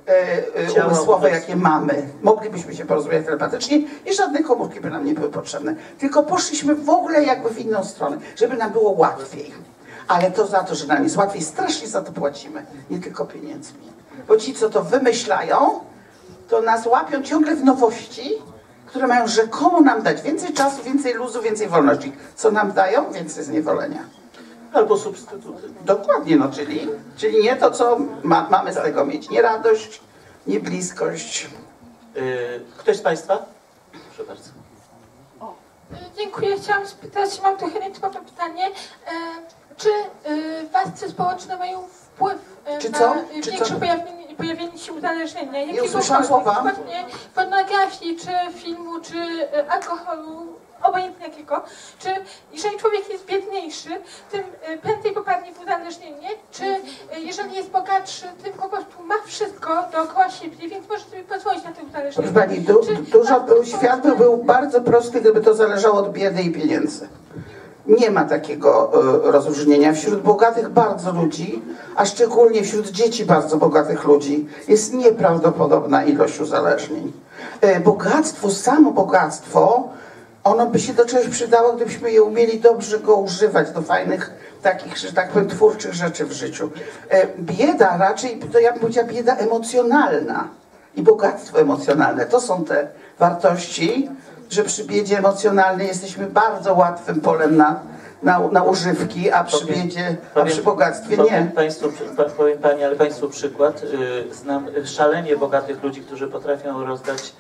S1: e, umysłowe, jakie mamy. Moglibyśmy się porozumieć telepatycznie i żadne komórki by nam nie były potrzebne. Tylko poszliśmy w ogóle jakby w inną stronę, żeby nam było łatwiej. Ale to za to, że nam jest łatwiej, strasznie za to płacimy. Nie tylko pieniędzmi. Bo ci, co to wymyślają, to nas łapią ciągle w nowości, które mają rzekomo nam dać więcej czasu, więcej luzu, więcej wolności. Co nam dają? Więcej zniewolenia.
S2: Albo substytuty.
S1: Dokładnie, no, czyli, czyli nie to, co ma, mamy z tego mieć. Nie radość, nie bliskość.
S2: Yy, ktoś z Państwa? Proszę bardzo.
S4: O, dziękuję. Chciałam spytać, mam trochę nietypowe pytanie. E, czy e, warstwy społeczne mają wpływ e,
S1: Czy
S4: na
S1: co? Czy
S4: większe
S1: co?
S4: pojawienie, pojawienie się uzależnienia?
S1: Nie usłyszałam
S4: Jakiegokolwiek,
S1: słowa.
S4: właśnie pornografii, czy filmu, czy e, alkoholu, obojętnie jakiego. Czy jeżeli człowiek jest biedniejszy, tym e, prędzej popadnie w uzależnienie, czy e, jeżeli jest bogatszy, tym po prostu ma wszystko dookoła siebie, więc może sobie pozwolić na to uzależnienie.
S1: Proszę Pani, du,
S4: Czy
S1: dużo był,
S4: warstwy
S1: świat by
S4: społeczne-
S1: był bardzo prosty, gdyby to zależało od biedy i pieniędzy. Nie ma takiego e, rozróżnienia. Wśród bogatych bardzo ludzi, a szczególnie wśród dzieci bardzo bogatych ludzi, jest nieprawdopodobna ilość uzależnień. E, bogactwo, samo bogactwo, ono by się do czegoś przydało, gdybyśmy je umieli dobrze go używać do fajnych, takich, że tak powiem, twórczych rzeczy w życiu. E, bieda raczej, to ja bym powiedziała, bieda emocjonalna i bogactwo emocjonalne. To są te wartości, że przy biedzie emocjonalnej jesteśmy bardzo łatwym polem na, na, na używki, a przy
S2: Powiem-
S1: biedzie, a
S2: powiem-
S1: przy bogactwie
S2: Powiem
S1: nie.
S2: Państwu, pa- powiem Pani, ale Państwu przykład. Yy, Znam szalenie bogatych ludzi, którzy potrafią rozdać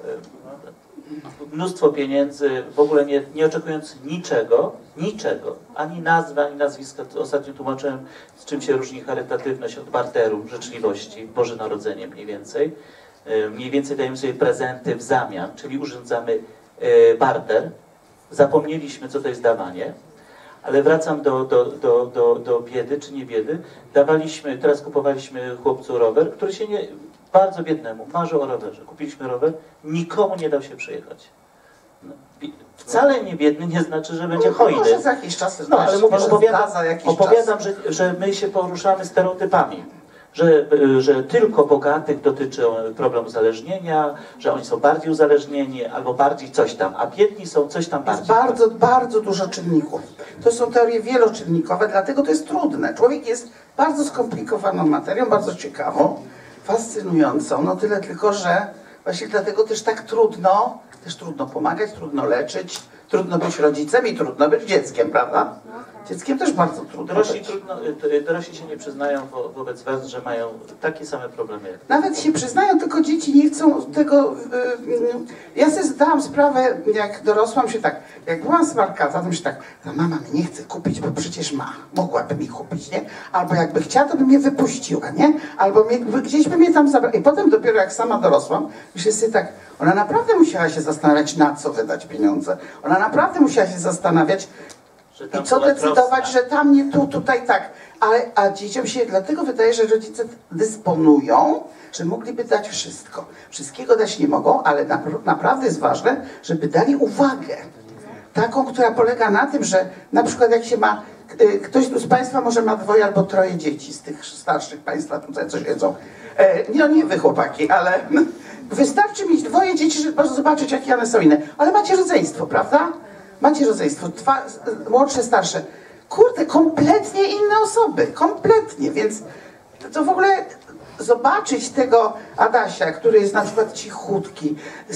S2: yy, mnóstwo pieniędzy, w ogóle nie, nie oczekując niczego, niczego, ani nazwy, ani nazwiska. Ostatnio tłumaczyłem, z czym się różni charytatywność od barteru, życzliwości, Boże Narodzenie mniej więcej. Yy, Mniej więcej dajemy sobie prezenty w zamian, czyli urządzamy yy, barter. Zapomnieliśmy, co to jest dawanie. Ale wracam do, do, do, do, do biedy, czy nie biedy. Dawaliśmy, teraz kupowaliśmy chłopcu rower, który się nie, bardzo biednemu, marzył o rowerze. Kupiliśmy rower, nikomu nie dał się przejechać. No, bi- wcale nie biedny nie znaczy, że będzie
S1: No,
S2: hojny.
S1: może za jakiś czas,
S2: No, ale mówię,
S1: może
S2: opowiadam,
S1: zda za jakiś
S2: opowiadam
S1: czas.
S2: że, że my się poruszamy stereotypami. Że, że tylko bogatych dotyczy problem uzależnienia, że oni są bardziej uzależnieni albo bardziej coś tam, a biedni są coś tam
S1: Jest
S2: bardziej.
S1: bardzo, bardzo dużo czynników. To są teorie wieloczynnikowe, dlatego to jest trudne. Człowiek jest bardzo skomplikowaną materią, bardzo ciekawą, fascynującą. No tyle tylko, że właśnie dlatego też tak trudno, też trudno pomagać, trudno leczyć, trudno być rodzicem i trudno być dzieckiem, prawda? Dzieckiem też bardzo trudno
S2: Dorośli,
S1: być.
S2: trudno, y, dorośli się nie przyznają wo, wobec was, że mają takie same problemy jak
S1: Nawet się przyznają, tylko dzieci nie chcą tego... Yy, yy. Ja sobie zdałam sprawę, jak dorosłam się tak, jak byłam smarkata, to myślę tak, ta mama mi nie chce kupić, bo przecież ma, mogłaby mi kupić, nie? Albo jakby chciała, to by mnie wypuściła, nie? Albo mnie, gdzieś by mnie tam zabrała. I potem dopiero jak sama dorosłam, myślę sobie tak, ona naprawdę musiała się zastanawiać, na co wydać pieniądze. Ona naprawdę musiała się zastanawiać,
S2: że tam
S1: i co
S2: była
S1: decydować,
S2: troska.
S1: że tam nie tu, tutaj tak. Ale, a dzieciom się dlatego wydaje, że rodzice dysponują, że mogliby dać wszystko. Wszystkiego dać nie mogą, ale na, naprawdę jest ważne, żeby dali uwagę. Taką, która polega na tym, że na przykład jak się ma, y, ktoś tu z Państwa może ma dwoje albo troje dzieci, z tych starszych Państwa tutaj, co siedzą. E, nie, nie wy chłopaki, ale wystarczy mieć dwoje dzieci, żeby zobaczyć, jakie one są inne. Ale macie rodzeństwo, prawda? Macie rodzeństwo, dwa, młodsze, starsze. Kurde, kompletnie inne osoby, kompletnie, więc to w ogóle zobaczyć tego Adasia, który jest na przykład cichutki,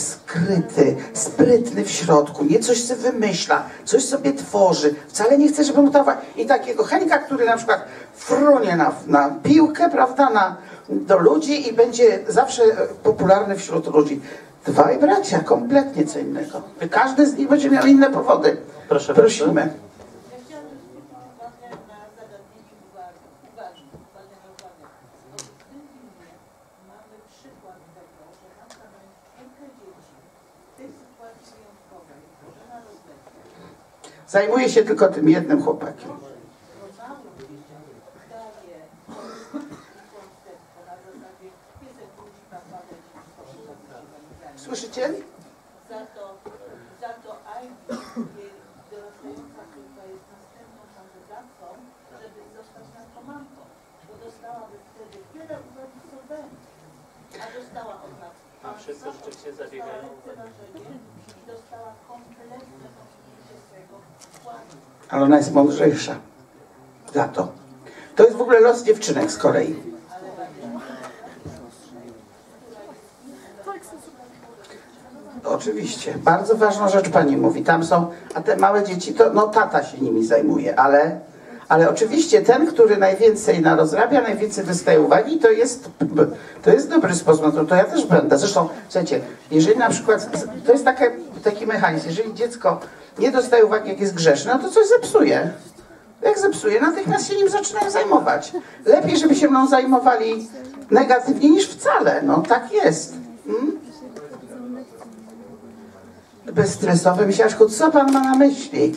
S1: skryty, sprytny w środku, nie coś sobie wymyśla, coś sobie tworzy, wcale nie chce, żeby mu dawać. I takiego Henka, który na przykład frunie na, na piłkę, prawda, na, do ludzi i będzie zawsze popularny wśród ludzi. Dwaj bracia, kompletnie co innego. Każdy z nich będzie miał inne powody.
S2: Proszę
S1: Prosimy.
S2: bardzo.
S5: Ja chciałam zwrócić uwagę na zagadnienie uwagi. Uwagi, uwagę na uwagę. Otóż w tym filmie mamy przykład tego, że matka mając czwórkę dzieci, w tej sytuacji wyjątkowej, Bożena rozlecia,
S1: Zajmuję się tylko tym jednym chłopakiem.
S5: Romalu daje konceptę na zasadzie piesek ludzi papale
S1: Słyszycie?
S5: Za to, za to Ivy, jej dorastająca córka, jest następną kandydatką, żeby zostać narkomanką, bo dostałaby wtedy tyle uwagi, co Ben. dostała od nas
S2: A wszyscy rzeczywiście zabiegają.
S5: lekceważenie i dostała kompletne posunięcie swojego wkładu.
S1: Ale ona jest mądrzejsza za to. To jest w ogóle los dziewczynek z kolei. Oczywiście. Bardzo ważną rzecz pani mówi. Tam są, a te małe dzieci, to no tata się nimi zajmuje, ale, ale oczywiście ten, który najwięcej narozrabia, najwięcej dostaje uwagi, to jest, to jest dobry sposób. No to, to ja też będę. Zresztą, słuchajcie, jeżeli na przykład, to jest taka, taki mechanizm, jeżeli dziecko nie dostaje uwagi, jak jest grzeszne, no to coś zepsuje. Jak zepsuje, natychmiast się nim zaczynają zajmować. Lepiej, żeby się mną zajmowali negatywnie niż wcale. No tak jest. Hmm? Bezstresowy, Misiaczku, co pan ma na myśli?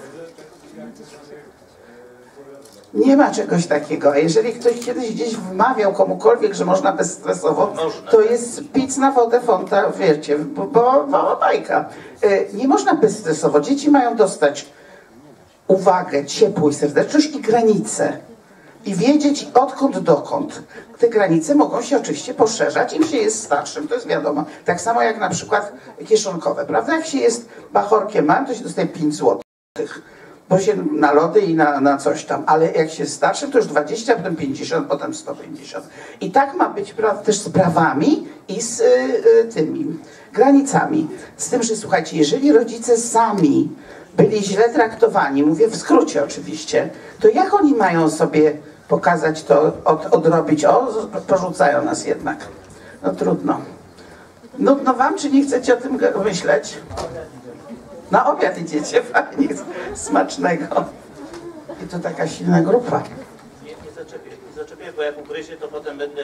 S1: Nie ma czegoś takiego. A jeżeli ktoś kiedyś gdzieś wmawiał komukolwiek, że można bezstresowo, to jest pic na wodę fonta, wiecie, bo, bo, bo bajka. Nie można bezstresowo. Dzieci mają dostać uwagę, ciepło i serdeczność i granice. I wiedzieć odkąd dokąd. Te granice mogą się oczywiście poszerzać, im się jest starszym, to jest wiadomo. Tak samo jak na przykład kieszonkowe, prawda? Jak się jest bachorkiem małym, to się dostaje pięć złotych. Bo się na lody i na, na coś tam. Ale jak się jest starszym, to już dwadzieścia, potem pięćdziesiąt, potem sto pięćdziesiąt. I tak ma być prawda, też z prawami i z y, y, tymi granicami. Z tym, że słuchajcie, jeżeli rodzice sami byli źle traktowani, mówię w skrócie oczywiście, to jak oni mają sobie pokazać to, od, odrobić? O, porzucają nas jednak. No trudno. Nudno wam, czy nie chcecie o tym myśleć? Na obiad idziecie, fajnie, smacznego. I to taka silna grupa.
S2: Nie, nie zaczepię, nie zaczepię, bo jak ugryzie, to potem będę...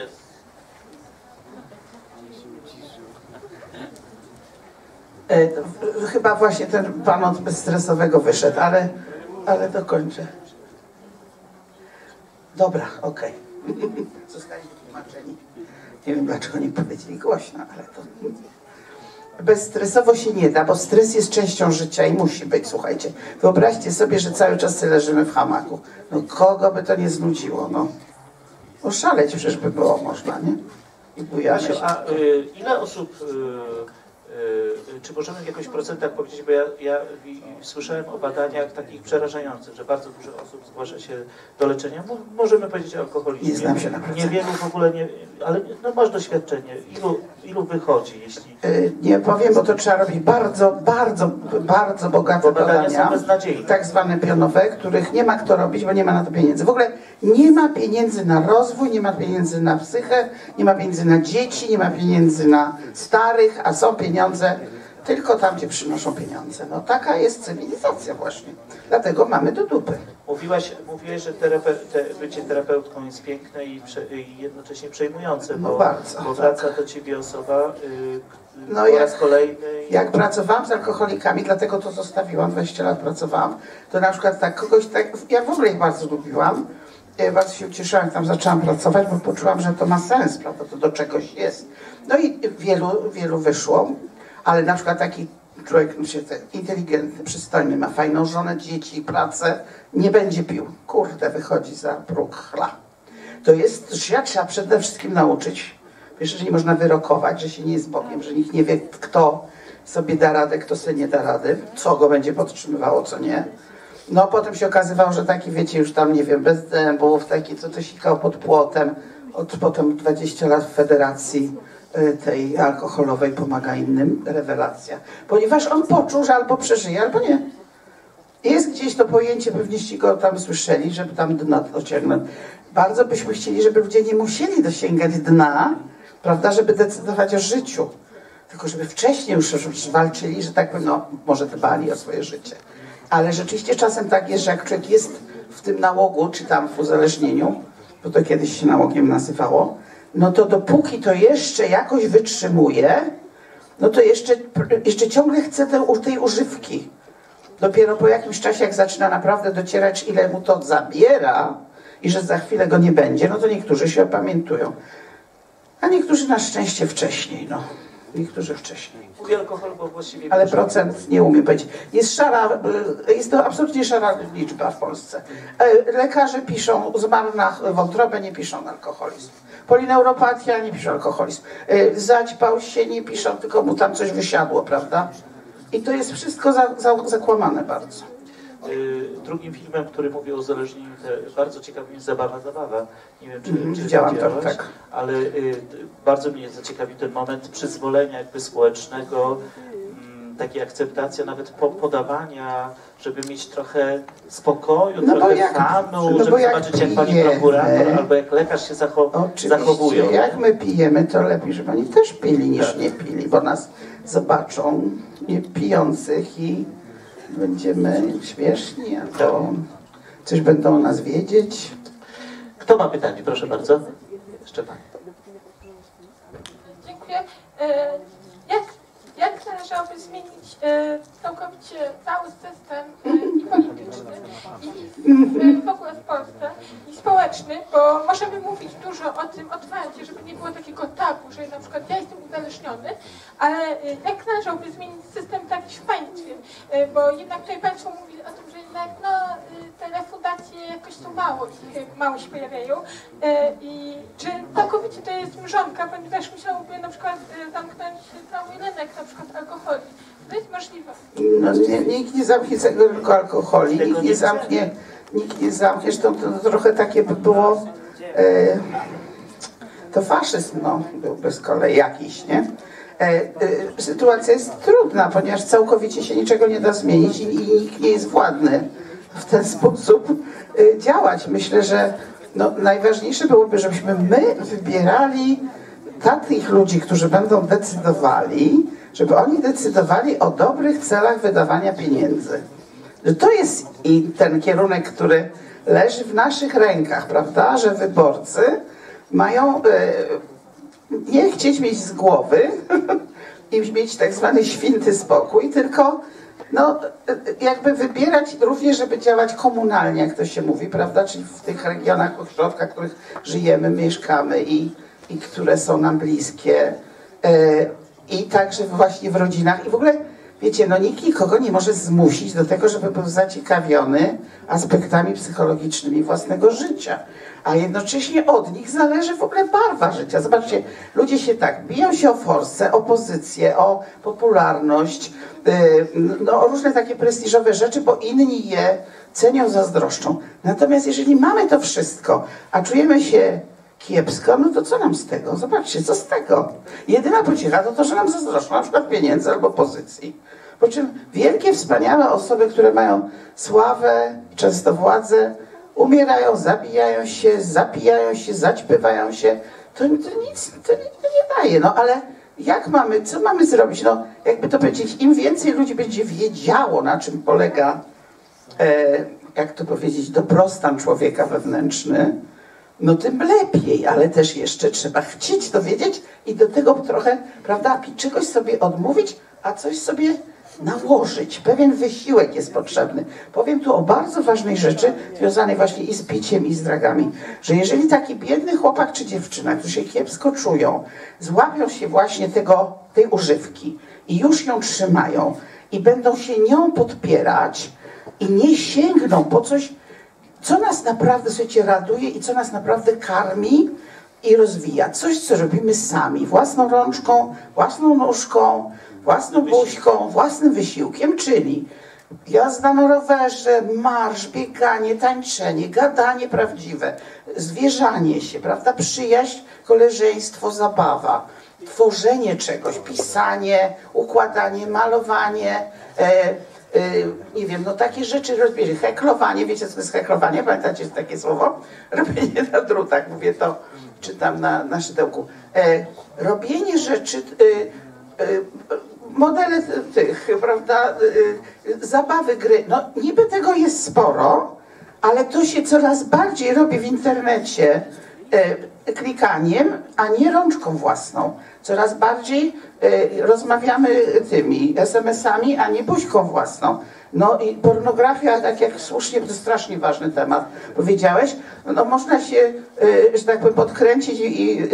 S1: E, chyba właśnie ten pan od bezstresowego wyszedł, ale, ale dokończę. Dobra, okej. Okay. Zostali wytłumaczeni. Nie wiem, dlaczego nie powiedzieli głośno, ale to... Bezstresowo się nie da, bo stres jest częścią życia i musi być, słuchajcie. Wyobraźcie sobie, że cały czas leżymy w hamaku. No kogo by to nie znudziło, no. Oszaleć przecież by było można, nie? I bujamy się.
S2: A y, ile osób... Y, Czy możemy w jakichś procentach powiedzieć, bo ja, ja słyszałem o badaniach takich przerażających, że bardzo dużo osób zgłasza się do leczenia. Możemy powiedzieć o alkoholizmie.
S1: Nie znam się na procentach.
S2: Niewielu w ogóle, nie, ale no masz doświadczenie. Ilu, ilu wychodzi, jeśli...
S1: Yy, nie powiem, bo to trzeba robić bardzo, bardzo, bardzo bogate
S2: bo badania.
S1: badania.
S2: Są beznadziejne.
S1: Tak zwane pionowe, których nie ma kto robić, bo nie ma na to pieniędzy. W ogóle nie ma pieniędzy na rozwój, nie ma pieniędzy na psychę, nie ma pieniędzy na dzieci, nie ma pieniędzy na starych, a są pieniądze tylko tam, gdzie przynoszą pieniądze. No taka jest cywilizacja właśnie. Dlatego mamy do dupy.
S2: Mówiłaś, mówiłaś że terape, te, bycie terapeutką jest piękne i, prze, i jednocześnie przejmujące,
S1: No
S2: bo,
S1: bardzo,
S2: bo
S1: tak.
S2: wraca do ciebie osoba y,
S1: No
S2: po
S1: jak-
S2: raz kolejny. i-
S1: Jak pracowałam z alkoholikami, dlatego to zostawiłam, dwadzieścia lat pracowałam, to na przykład tak kogoś tak, ja w ogóle ich bardzo lubiłam, ja bardzo się ucieszyłam, jak tam zaczęłam pracować, bo poczułam, że to ma sens, prawda, to do czegoś jest. No i wielu, wielu wyszło, ale na przykład taki człowiek no, się ten inteligentny, przystojny, ma fajną żonę, dzieci, pracę, nie będzie pił. Kurde, wychodzi za próg chla. To jest, że trzeba przede wszystkim nauczyć. Wiesz, że nie można wyrokować, że się nie jest Bogiem, że nikt nie wie, kto sobie da radę, kto sobie nie da rady, co go będzie podtrzymywało, co nie. No potem się okazywało, że taki, wiecie, już tam, nie wiem, bez zębów, taki, co to sikał pod płotem, od potem dwadzieścia lat w federacji y, tej alkoholowej pomaga innym, rewelacja. Ponieważ on poczuł, że albo przeżyje, albo nie. Jest gdzieś to pojęcie, pewnieście go tam słyszeli, żeby tam dno dociągnąć. Bardzo byśmy chcieli, żeby ludzie nie musieli dosięgać dna, prawda, żeby decydować o życiu. Tylko żeby wcześniej już, już walczyli, że tak powiem, no może dbali o swoje życie. Ale rzeczywiście czasem tak jest, że jak człowiek jest w tym nałogu, czy tam w uzależnieniu, bo to kiedyś się nałogiem nazywało, no to dopóki to jeszcze jakoś wytrzymuje, no to jeszcze, jeszcze ciągle chce te, tej używki. Dopiero po jakimś czasie, jak zaczyna naprawdę docierać, ile mu to zabiera i że za chwilę go nie będzie, no to niektórzy się opamiętują. A niektórzy na szczęście wcześniej, no. niektórzy wcześniej.
S2: Mówię alkohol, bo właściwie...
S1: Ale procent nie umiem powiedzieć. Jest szara, jest to absolutnie szara liczba w Polsce. Lekarze piszą, zmarł na wątrobę, nie piszą na alkoholizm. Polineuropatia, nie piszą alkoholizm. Zaćpał się, nie piszą, tylko mu tam coś wysiadło, prawda? I to jest wszystko za, za, zakłamane bardzo.
S2: Drugim filmem, który mówi o uzależnieniu, bardzo ciekawy jest Zabawa, Zabawa. Nie wiem, czy,
S1: mm,
S2: czy
S1: widziałam to, tak.
S2: Ale y, bardzo mnie zaciekawił ten moment przyzwolenia jakby społecznego, y, takiej akceptacji, nawet po, podawania, żeby mieć trochę spokoju,
S1: no
S2: trochę
S1: jak,
S2: fanu,
S1: no
S2: żeby
S1: jak
S2: zobaczyć, jak pani
S1: pijemy,
S2: prokurator albo jak lekarz się zachow zachowują.
S1: Jak my pijemy, to lepiej, żeby oni też pili niż tak. nie pili, bo nas zobaczą nie pijących i będziemy śmieszni, albo coś będą o nas wiedzieć.
S2: Kto ma pytanie? Proszę bardzo. Jeszcze pan.
S4: Dziękuję. E, jak, jak należałoby zmienić e, całkowicie cały system e, i polityczny, i w, w ogóle w Polsce, i społeczny, bo możemy mówić dużo o tym otwarcie, żeby nie było takiego tabu, że na przykład ja jestem uzależniony, ale e, jak należałoby zmienić system taki w państwie, e, bo jednak tutaj Państwo mówili o tym, że jednak no, te refundacje jakoś tu mało, ich, mało się pojawiają e, i czy całkowicie to jest mrzonka, ponieważ musiałoby na przykład e, zamknąć cały rynek, na przykład alkoholi. To jest możliwe.
S1: No, nie, nikt nie zamknie tylko alkoholi, nikt nie zamknie, nikt nie zamknie, to, to trochę takie by było, e, to faszyzm no, byłby z kolei jakiś, nie? E, e, sytuacja jest trudna, ponieważ całkowicie się niczego nie da zmienić i, i nikt nie jest władny w ten sposób e, działać. Myślę, że no, najważniejsze byłoby, żebyśmy my wybierali takich ludzi, którzy będą decydowali, żeby oni decydowali o dobrych celach wydawania pieniędzy. Że to jest i ten kierunek, który leży w naszych rękach, prawda, że wyborcy mają e, nie chcieć mieć z głowy i mieć tak zwany święty spokój, tylko no, jakby wybierać również, żeby działać komunalnie, jak to się mówi, prawda, czyli w tych regionach, ośrodkach, w których żyjemy, mieszkamy i, i które są nam bliskie. E, I także właśnie w rodzinach. I w ogóle, wiecie, no nikt nikogo nie może zmusić do tego, żeby był zaciekawiony aspektami psychologicznymi własnego życia. A jednocześnie od nich zależy w ogóle barwa życia. Zobaczcie, ludzie się tak biją się o forsę, o pozycję, o popularność, yy, no, o różne takie prestiżowe rzeczy, bo inni je cenią, zazdroszczą. Natomiast jeżeli mamy to wszystko, a czujemy się kiepsko, no to co nam z tego? Zobaczcie, co z tego? Jedyna pociecha to to, że nam zazdroszczą na przykład pieniędzy albo pozycji. Po czym wielkie, wspaniałe osoby, które mają sławę, często władzę, umierają, zabijają się, zapijają się, zaćpywają się. To, to nic to, to nie daje. No ale jak mamy, co mamy zrobić? No jakby to powiedzieć, im więcej ludzi będzie wiedziało, na czym polega, e, jak to powiedzieć, dobrostan człowieka wewnętrzny, no tym lepiej, ale też jeszcze trzeba chcieć dowiedzieć i do tego trochę, prawda, czegoś sobie odmówić, a coś sobie nałożyć. Pewien wysiłek jest potrzebny. Powiem tu o bardzo ważnej rzeczy, związanej właśnie i z piciem, i z dragami, że jeżeli taki biedny chłopak czy dziewczyna, którzy się kiepsko czują, złapią się właśnie tego, tej używki i już ją trzymają i będą się nią podpierać i nie sięgną po coś, co nas naprawdę, słuchajcie, raduje i co nas naprawdę karmi i rozwija. Coś, co robimy sami, własną rączką, własną nóżką, własną buźką, własnym wysiłkiem, czyli jazda na rowerze, marsz, bieganie, tańczenie, gadanie prawdziwe, zwierzanie się, prawda, przyjaźń, koleżeństwo, zabawa, tworzenie czegoś, pisanie, układanie, malowanie, e, nie wiem, no takie rzeczy rozbierze, heklowanie, wiecie co to jest heklowanie, pamiętacie takie słowo? Robienie na drutach, mówię to, czytam na, na szydełku. E, robienie rzeczy, e, e, modele tych, prawda, e, zabawy, gry, no niby tego jest sporo, ale to się coraz bardziej robi w internecie, e, klikaniem, a nie rączką własną. Coraz bardziej y, rozmawiamy tymi es em esami, a nie buźką własną. No i pornografia, tak jak słusznie, to strasznie ważny temat powiedziałeś, no można się, y, że tak powiem, podkręcić i, i,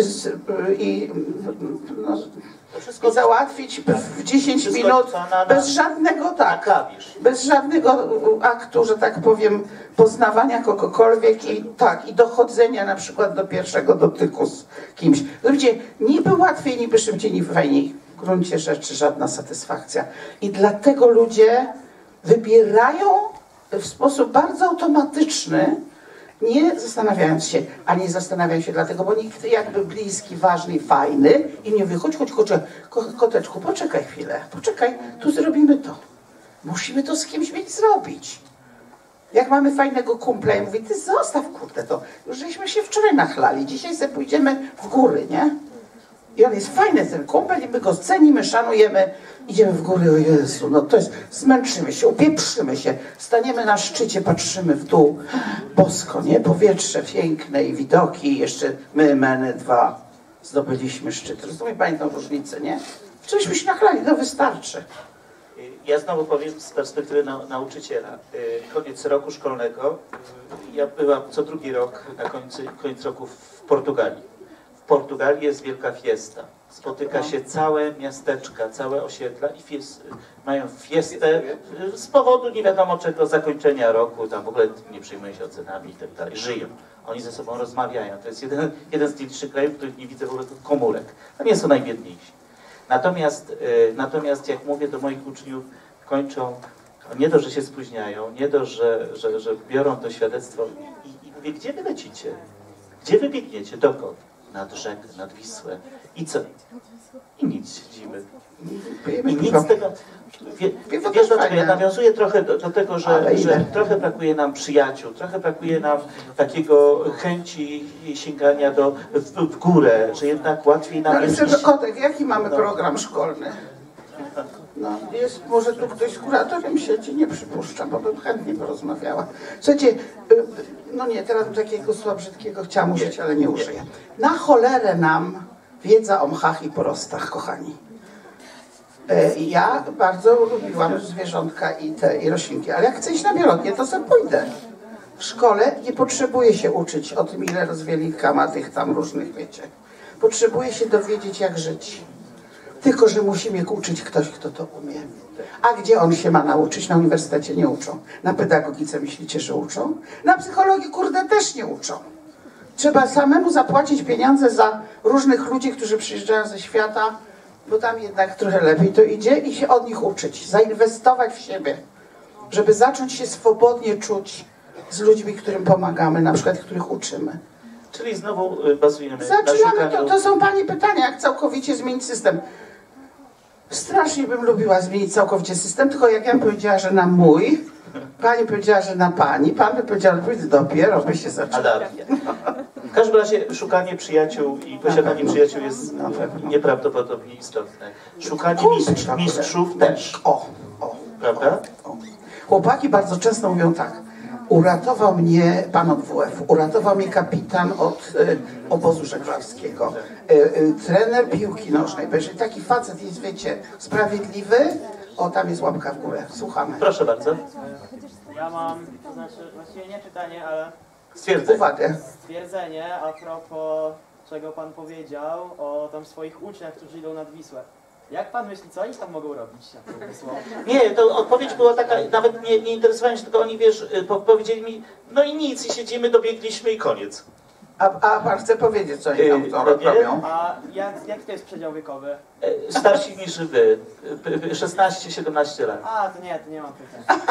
S1: i no, wszystko załatwić w dziesięć
S2: Wszystko
S1: minut
S2: na- na-
S1: bez żadnego, tak,
S2: klawisz.
S1: bez żadnego aktu, że tak powiem, poznawania kogokolwiek i tak, i dochodzenia na przykład do pierwszego dotyku z kimś. Ludzie, niby łatwiej, niby szybciej, niby fajniej. W gruncie rzeczy żadna satysfakcja. I dlatego ludzie wybierają w sposób bardzo automatyczny, nie zastanawiając się, a nie zastanawiają się dlatego, bo nikt jakby bliski, ważny i fajny i nie wychodź, chodź, chodź, ko, koteczku, poczekaj chwilę, poczekaj, tu zrobimy to. Musimy to z kimś mieć zrobić. Jak mamy fajnego kumpla i mówi, ty zostaw kurde to, już żeśmy się wczoraj nachlali, dzisiaj sobie pójdziemy w góry, nie? I on jest fajny ten kumpel i my go cenimy, szanujemy, idziemy w góry, o Jezu, no to jest, zmęczymy się, upieprzymy się, staniemy na szczycie, patrzymy w dół, bosko, nie? Powietrze piękne i widoki, jeszcze my, meny, dwa, zdobyliśmy szczyt. Rozumie pani tą różnicę, nie? Wczorajśmy się nachlali, no wystarczy.
S2: Ja znowu powiem z perspektywy nau nauczyciela. Koniec roku szkolnego. Ja byłam co drugi rok na końcu, koniec roku w Portugalii. W Portugalii jest wielka fiesta. Spotyka się całe miasteczka, całe osiedla i fies mają fiestę z powodu nie wiadomo czego, zakończenia roku, tam w ogóle nie przejmują się ocenami i tak dalej. Żyją. Oni ze sobą rozmawiają. To jest jeden, jeden z nielicznych krajów, w których nie widzę w ogóle komórek. Tam nie są najbiedniejsi. Natomiast, y, natomiast jak mówię do moich uczniów, kończą, nie to, że się spóźniają, nie to, że, że, że biorą to świadectwo i, i mówię, gdzie wy lecicie? Gdzie wy biegniecie? Dokąd? Nad rzekę, nad Wisłę. I co? I nic, siedzimy. I nic z tego... Wie, wiesz dlaczego? Ja nawiązuję trochę do, do tego, że, że trochę brakuje nam przyjaciół, trochę brakuje nam takiego chęci sięgania do, w, w górę, że jednak łatwiej nam
S1: Ale
S2: jest...
S1: iść... Kotek, jaki mamy
S2: no.
S1: program szkolny? No, jest, może tu ktoś z kuratorem siedzi, nie przypuszczam, bo bym chętnie porozmawiała. Słuchajcie, no nie, teraz bym takiego słowa brzydkiego chciałam użyć, ale nie użyję. Na cholerę nam wiedza o mchach i porostach, kochani. Ja bardzo lubiłam zwierzątka i te i roślinki, ale jak chcę iść na biologię, to sobie pójdę. W szkole nie potrzebuję się uczyć o tym, ile rozwieli kama tych tam różnych, wiecie. Potrzebuję się dowiedzieć, jak żyć. Tylko że musi mnie uczyć ktoś, kto to umie. A gdzie on się ma nauczyć? Na uniwersytecie nie uczą. Na pedagogice myślicie, że uczą? Na psychologii, kurde, też nie uczą. Trzeba samemu zapłacić pieniądze za różnych ludzi, którzy przyjeżdżają ze świata, bo tam jednak trochę lepiej to idzie i się od nich uczyć. Zainwestować w siebie, żeby zacząć się swobodnie czuć z ludźmi, którym pomagamy, na przykład których uczymy.
S2: Czyli znowu bazujemy
S1: Zaczynamy,
S2: na szukaniu...
S1: to, to są pani pytania, jak całkowicie zmienić system. Strasznie bym lubiła zmienić całkowicie system, tylko jak ja bym powiedziała, że na mój, pani powiedziała, że na pani, pan by powiedział, że dopiero by się zaczęło.
S2: W każdym razie szukanie przyjaciół i posiadanie przyjaciół jest nieprawdopodobnie istotne. Szukanie mistrz, mistrzów też.
S1: O, o.
S2: Prawda?
S1: O. Chłopaki bardzo często mówią tak. Uratował mnie pan od W F, uratował mnie kapitan od y, obozu żeglarskiego, y, y, trener piłki nożnej, bo jeżeli taki facet jest, wiecie, sprawiedliwy, o, tam jest łapka w górę. Słuchamy.
S2: Proszę bardzo.
S3: Ja mam, to znaczy, właściwie nie pytanie, ale
S2: Stwierdzenie.
S1: Uwagę.
S3: stwierdzenie a propos czego pan powiedział o tam swoich uczniach, którzy idą nad Wisłę. Jak pan myśli, co oni tam mogą robić na tą Wisłą?
S2: Nie, to odpowiedź była taka, nawet nie, nie interesowałem się, tylko oni, wiesz, po, powiedzieli mi, no i nic, i siedzimy, dobiegliśmy i koniec.
S1: A, a pan chce powiedzieć, co oni tam
S2: Yy,
S1: to
S2: no nie.
S1: robią?
S3: A jak, jaki to jest przedział wiekowy?
S2: E, Starsi niż wy, szesnaście siedemnaście lat.
S3: A, to nie, to nie mam pytań.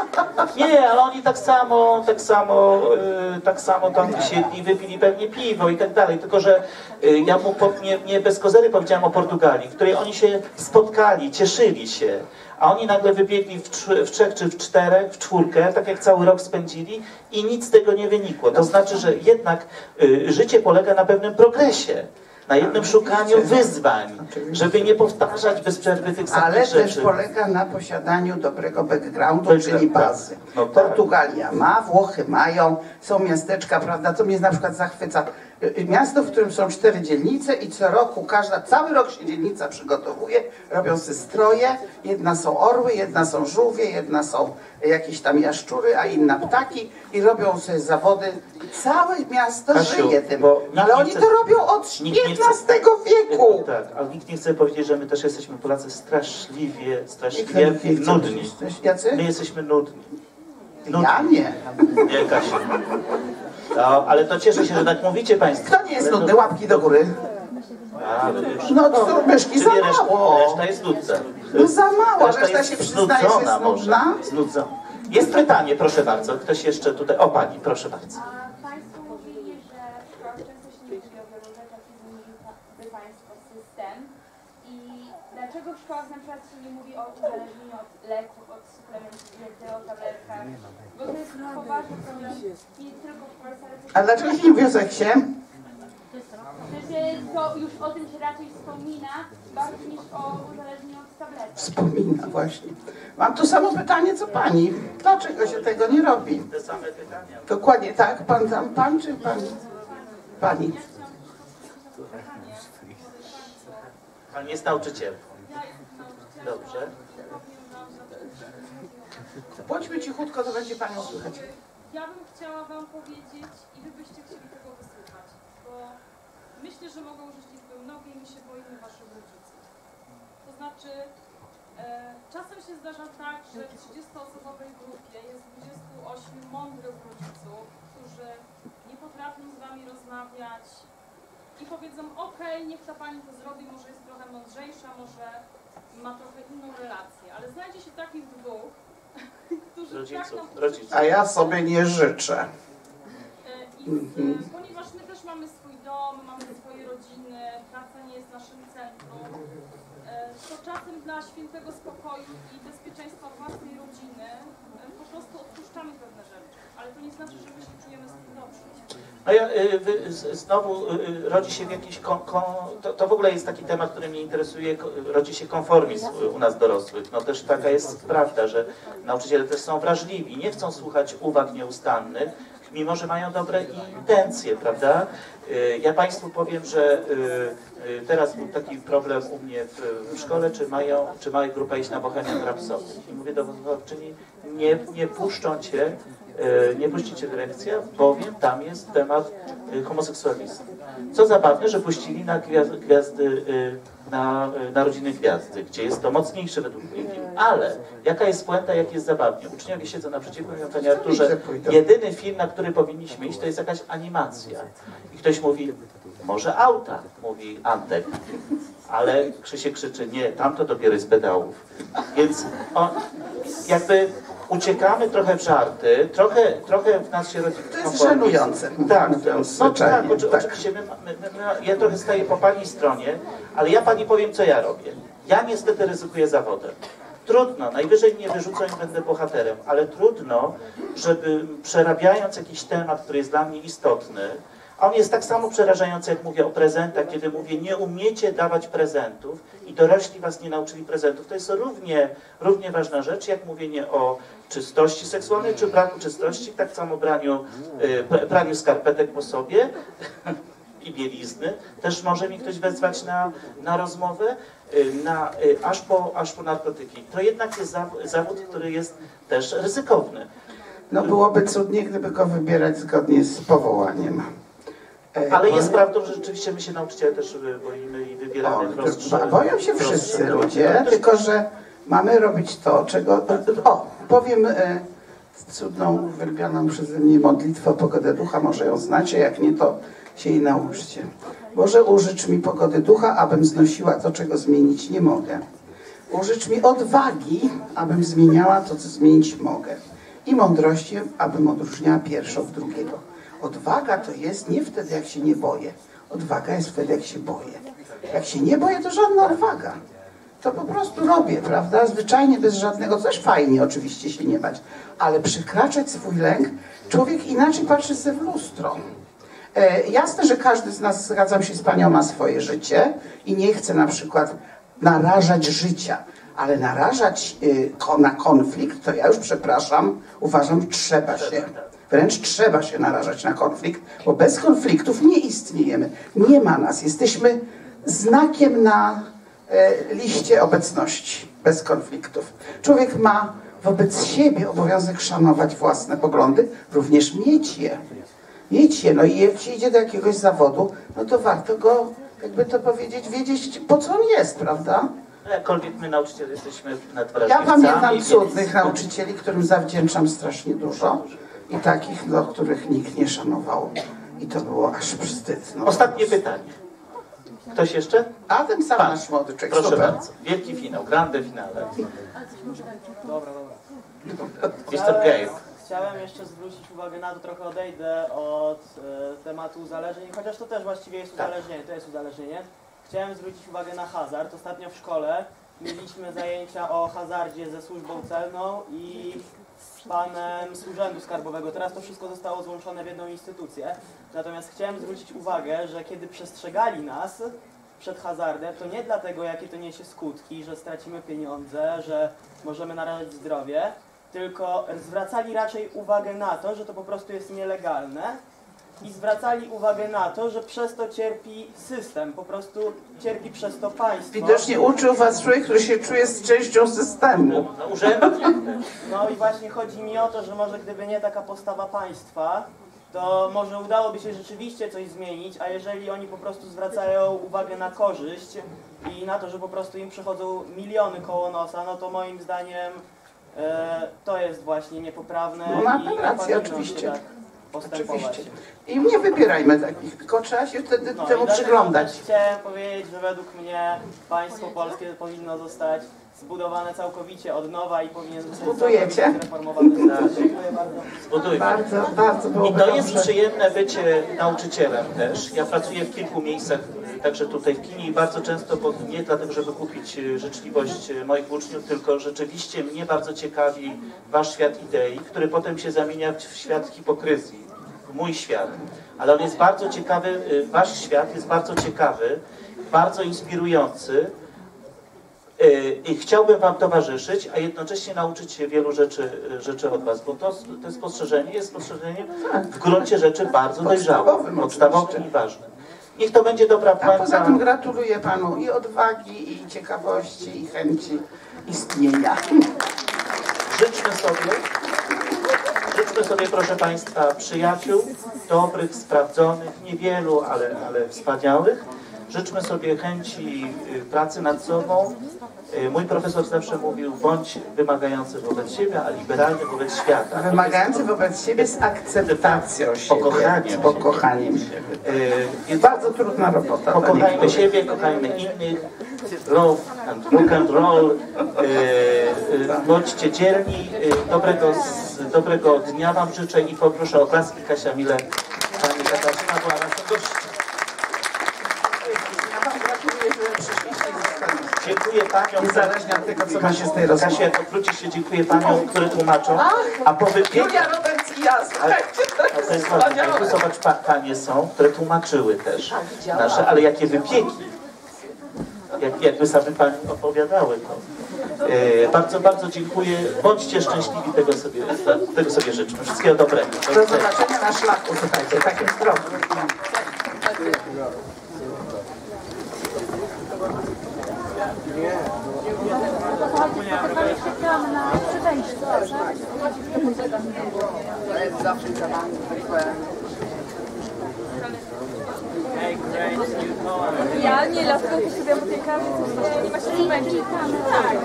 S2: Nie, ale oni tak samo, tak samo, y, tak samo tam siedli, wypili pewnie piwo i tak dalej. Tylko że y, ja mu po, nie, nie bez kozery powiedziałem o Portugalii, w której oni się spotkali, cieszyli się. A oni nagle wybiegli w, trzy, w trzech czy w czterech, w czwórkę, tak jak cały rok spędzili i nic z tego nie wynikło. To znaczy, że jednak y, życie polega na pewnym progresie. Na jednym szukaniu wyzwań, żeby nie powtarzać bez przerwy tych samych
S1: Ale
S2: rzeczy.
S1: też polega na posiadaniu dobrego backgroundu,
S2: Background,
S1: czyli bazy.
S2: no tak.
S1: Portugalia ma, Włochy mają, są miasteczka, prawda, co mnie na przykład zachwyca. Miasto, w którym są cztery dzielnice i co roku, każda, cały rok się dzielnica przygotowuje, robią sobie stroje, jedna są orły, jedna są żółwie, jedna są jakieś tam jaszczury, a inna ptaki i robią sobie zawody. Całe miasto
S2: Kasiu,
S1: żyje tym,
S2: bo
S1: no, ale
S2: nikt
S1: oni
S2: nie
S1: to
S2: chce-
S1: robią od
S2: nikt nie chce-
S1: piętnastego wieku.
S2: Tak, ale nikt nie chce powiedzieć, że my też jesteśmy Polacy straszliwie,
S1: Nikt
S2: straszliwie
S1: nie chce
S2: nudni.
S1: powiedzieć. Jacy?
S2: My jesteśmy nudni. nudni.
S1: Ja nie.
S2: Nie, Kasiu. No, ale to cieszę się, że tak mówicie Państwo.
S1: Kto nie jest nudny? Łapki do góry.
S2: A, no już.
S1: No to myszki za
S2: Czyli reszta,
S1: mało.
S2: reszta jest nudna.
S1: No za mało, reszta się przyznaje, że
S2: znudzona
S1: jest
S2: może.
S1: nudna.
S2: Znudzona. Jest pytanie, proszę bardzo. Ktoś jeszcze tutaj... O, pani, proszę bardzo.
S6: A Państwo mówili, że w szkołach często się nie mówi o wielu rzeczach i zmieniliby Państwo system. I dlaczego w szkołach na przykład się nie mówi o uzależnieniu od leków, od suplementów diety, o tabletkach? Bo to jest poważny problem nie tylko w Polsce, ale też
S1: A dlaczego się nie mówi o seksie?
S6: Znaczy, to już o tym się raczej wspomina, bardziej niż o uzależnieniu od tabletek.
S1: Wspomina właśnie. Mam tu samo pytanie co pani. Dlaczego się tego nie robi?
S2: Te same pytania.
S1: Dokładnie tak. Pan tam, pan czy pani? Pani.
S2: Pani jest nauczycielką. Dobrze.
S1: Bądźmy cichutko, to będzie panią słychać.
S7: Ja bym chciała Wam powiedzieć i Wy byście chcieli tego wysłuchać, bo myślę, że mogą żyć liczby mnogie i my się boimy Waszych rodziców. To znaczy, e, czasem się zdarza tak, że w trzydziestoosobowej grupie jest dwudziestu ośmiu mądrych rodziców, którzy nie potrafią z Wami rozmawiać i powiedzą, okej, niech ta Pani to zrobi, może jest trochę mądrzejsza, może ma trochę inną relację, ale znajdzie się takich dwóch, którzy
S2: Rodziców,
S7: tak nam
S2: rodziców.
S1: A ja sobie nie życzę.
S7: E, I z, e, ponieważ my też mamy swój dom, mamy swoje rodziny, praca nie jest naszym centrum, e, to czasem dla świętego spokoju i bezpieczeństwa własnej rodziny e, po prostu odpuszczamy pewne rzeczy. Ale to nie znaczy, że my się czujemy z tym dobrze.
S2: No ja, y, wy, z, znowu y, rodzi się w jakiś... Kon, kon, to, to w ogóle jest taki temat, który mnie interesuje. ko- Rodzi się konformizm u nas dorosłych. No też taka jest prawda, że nauczyciele też są wrażliwi. Nie chcą słuchać uwag nieustannych, mimo że mają dobre intencje, prawda? Y, Ja Państwu powiem, że y, y, teraz był taki problem u mnie w, w szkole, czy mają, czy ma grupa iść na Bohemian Rhapsody. I mówię do wychowawczyni, nie, nie puszczą Cię, y, nie puścicie dyrekcja, bowiem tam jest temat y, homoseksualizmu. Co zabawne, że puścili na gwiazdy, gwiazdy y, na y, Narodziny Gwiazdy, gdzie jest to mocniejsze według mnie film. Ale jaka jest puenta, jak jest zabawnie? Uczniowie siedzą naprzeciwko mnie, Panie Arturze, jedyny film, na który powinniśmy iść, to jest jakaś animacja. I ktoś mówi, może auta, mówi Antek. Ale Krzysiek krzyczy, nie, tamto dopiero jest pedałów. Więc on, jakby uciekamy trochę w żarty, trochę, trochę w nas się rodzi
S1: To jest
S2: konformizm.
S1: żenujące.
S2: Tak,
S1: Mówiąc
S2: no tak,
S1: zwyczajnie,
S2: oczy,
S1: tak.
S2: oczywiście my, my, my, my, ja trochę staję po Pani stronie, ale ja Pani powiem, co ja robię. Ja niestety ryzykuję zawodem. Trudno, najwyżej mnie wyrzucą i będę bohaterem, ale trudno, żeby przerabiając jakiś temat, który jest dla mnie istotny, a on jest tak samo przerażający, jak mówię o prezentach, kiedy mówię, nie umiecie dawać prezentów i dorośli was nie nauczyli prezentów. To jest równie, równie ważna rzecz, jak mówienie o czystości seksualnej, czy braku czystości, tak samo braniu, y, praniu skarpetek po sobie i bielizny. Też może mi ktoś wezwać na, na rozmowę, y, na, y, aż, po, aż po narkotyki. To jednak jest zawód, zawód, który jest też ryzykowny.
S1: No byłoby cudnie, gdyby go wybierać zgodnie z powołaniem. E,
S2: Ale
S1: bo-
S2: jest prawdą, że rzeczywiście my się nauczyciele też boimy i wybieramy
S1: O,
S2: prostsze.
S1: bo- boją się wszyscy
S2: prostsze
S1: ludzie,
S2: tematy.
S1: tylko że mamy robić to, czego... O, powiem e, cudną, uwielbianą przeze mnie modlitwę o pogodę ducha, może ją znacie, jak nie, to się jej nauczcie. Boże, użycz mi pogody ducha, abym znosiła to, czego zmienić nie mogę. Użycz mi odwagi, abym zmieniała to, co zmienić mogę. I mądrości, abym odróżniała pierwsze od drugiego. Odwaga to jest nie wtedy, jak się nie boję. Odwaga jest wtedy, jak się boję. Jak się nie boję, to żadna odwaga. To po prostu robię, prawda? Zwyczajnie, bez żadnego, też fajnie oczywiście się nie bać. Ale przekraczać swój lęk, człowiek inaczej patrzy sobie w lustro. E, jasne, że każdy z nas, zgadzam się z Panią, ma swoje życie i nie chce na przykład narażać życia. Ale narażać y, ko, na konflikt, to ja już przepraszam, uważam, trzeba się. Wręcz trzeba się narażać na konflikt, bo bez konfliktów nie istniejemy. Nie ma nas. Jesteśmy znakiem na e, liście obecności. Bez konfliktów. Człowiek ma wobec siebie obowiązek szanować własne poglądy, również mieć je. Mieć je. No i jak się idzie do jakiegoś zawodu, no to warto go, jakby to powiedzieć, wiedzieć, po co on jest, prawda?
S2: Jakkolwiek my nauczyciele jesteśmy
S1: Ja
S2: nadwrażliwcami.
S1: pamiętam cudnych nauczycieli, którym zawdzięczam strasznie dużo i takich, do których nikt nie szanował. I to było aż wstyd. No.
S2: Ostatnie pytanie. Ktoś jeszcze?
S1: A ten sam
S2: Pan.
S1: nasz młody człowiek.
S2: Proszę
S1: Super.
S2: bardzo. Wielki finał, grande finale.
S3: Dobra, dobra.
S2: mister Gabe.
S3: Chciałem jeszcze zwrócić uwagę na to, trochę odejdę od e, tematu uzależnień, chociaż to też właściwie jest uzależnienie, to jest uzależnienie. Chciałem zwrócić uwagę na hazard. Ostatnio w szkole mieliśmy zajęcia o hazardzie ze służbą celną i z panem z Urzędu Skarbowego. Teraz to wszystko zostało złączone w jedną instytucję. Natomiast chciałem zwrócić uwagę, że kiedy przestrzegali nas przed hazardem, to nie dlatego, jakie to niesie skutki, że stracimy pieniądze, że możemy narażać zdrowie, tylko zwracali raczej uwagę na to, że to po prostu jest nielegalne i zwracali uwagę na to, że przez to cierpi system, po prostu cierpi przez to państwo.
S1: Widocznie uczył was człowiek, który się czuje z częścią systemu.
S2: No, urzędnik.
S3: No i właśnie chodzi mi o to, że może gdyby nie taka postawa państwa, to może udałoby się rzeczywiście coś zmienić, a jeżeli oni po prostu zwracają uwagę na korzyść i na to, że po prostu im przychodzą miliony koło nosa, no to moim zdaniem e, to jest właśnie niepoprawne.
S1: No ma
S3: i
S1: pan
S3: nie
S1: rację,
S3: powinno
S1: oczywiście.
S3: się tak postępować.
S1: Oczywiście. I nie wybierajmy takich, tylko trzeba się wtedy
S3: No,
S1: temu
S3: i dlatego
S1: przyglądać.
S3: też chciałem powiedzieć, że według mnie państwo polskie powinno zostać zbudowane całkowicie od nowa i powinien zostać
S1: Zbudujecie?
S3: całkowicie zreformowany. Dziękuję bardzo.
S2: Zbudujmy.
S1: Bardzo, bardzo
S2: I
S1: byłoby
S2: to jest
S1: dobrze.
S2: przyjemne bycie nauczycielem też. Ja pracuję w kilku miejscach, także tutaj w kinie i bardzo często, bo nie dlatego, żeby kupić życzliwość moich uczniów, tylko rzeczywiście mnie bardzo ciekawi wasz świat idei, który potem się zamienia w świat hipokryzji, w mój świat. Ale on jest bardzo ciekawy, wasz świat jest bardzo ciekawy, bardzo inspirujący. I chciałbym wam towarzyszyć, a jednocześnie nauczyć się wielu rzeczy, rzeczy od was, bo to, to spostrzeżenie jest spostrzeżeniem w gruncie rzeczy bardzo dojrzałym,
S1: Podstawowym
S2: podstawowym i ważnym. Niech to będzie dobra
S1: A
S2: puenta.
S1: poza tym gratuluję panu i odwagi, i ciekawości, i chęci istnienia.
S2: Życzmy sobie, życzmy sobie, proszę państwa, przyjaciół, dobrych, sprawdzonych, niewielu, ale, ale wspaniałych. Życzmy sobie chęci pracy nad sobą. Mój profesor zawsze mówił, bądź wymagający wobec siebie, a liberalny wobec świata.
S1: Wymagający wobec siebie z akceptacją siebie,
S2: Pokochaniem.
S1: z pokochaniem siebie.
S2: Jest
S1: Bardzo trudna robota. dla
S2: Pokochajmy
S1: niektórych.
S2: siebie, kochajmy innych. Love and rock and roll. Bądźcie dzielni. Dobrego, dobrego dnia wam życzę i poproszę o klaski Kasia Mile. Pani Katarzyna była naszą gościem.
S1: Ja wam gratuluję, że przyszliście i zostaliście.
S2: Dziękuję paniom.
S1: Niezależnie od tego, co ma się z tej rozmowy.
S2: Kasia, jak odwrócisz się, dziękuję paniom, które tłumaczą. A po wypięciu...
S1: Julia Roberts i ja, słuchajcie,
S2: A to jest ważne. Tu zobacz, pa, panie są, które tłumaczyły też nasze, ale jakie wypieki. Jak, jakby same pani opowiadały to. E, bardzo, bardzo dziękuję. Bądźcie szczęśliwi, tego sobie, tego sobie życzmy. Wszystkiego dobrego.
S1: do zobaczenia na szlaku, słuchajcie, takim zdrowym.
S6: Ja nie, dlatego też sobie po tej kawie coś nie ma się zmęczyć. Tak.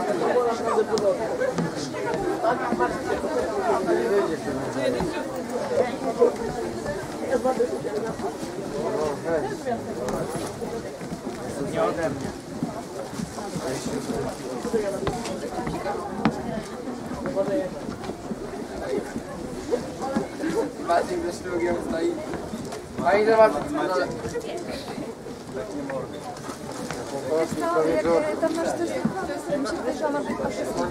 S3: Nie ode mnie.
S8: Bardziej ze szlugiem stoi. A i zobacz, no ale...
S6: Tam masz też to mi się wydaje, że ona wykorzysta.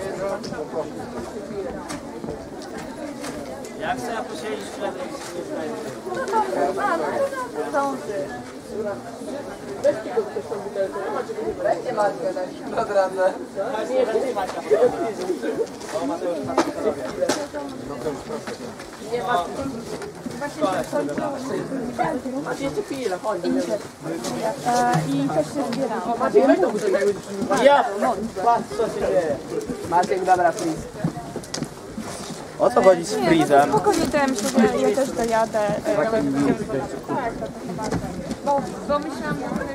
S3: Ja chcę posiedzieć w tle, nie znajdę.
S6: No to, a, no to zdąży.
S8: Weźcie matkę na od rana.
S3: O, Mateusz, patrz, co robię.
S8: Nie ma. Macie jeszcze chwilę, chodź.
S6: I też się zbieram.
S8: Maciek, weź to poczekaj. Ja! Patrz, co się dzieje. Maciek, dobra, freeze. O co chodzi z freezem?
S6: Spokojnie, to ja myślę, że ja też dojadę. Tak, bo, bo myślałam, że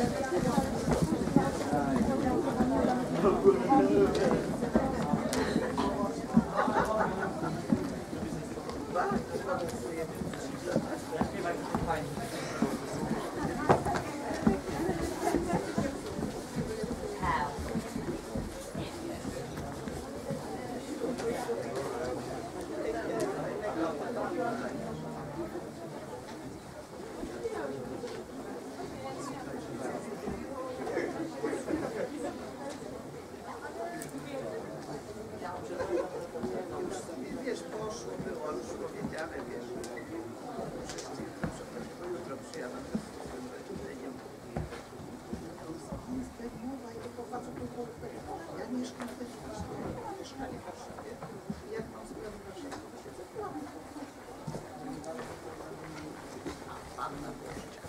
S1: Wiesz, poszło, było już powiedziane, wiesz. Jutro przyjadę. Ja mieszkam w Warszawie, mieszkanie w Warszawie. Jak mam sprawy w Warszawie, to siedzę w domu. Panna Bożcia.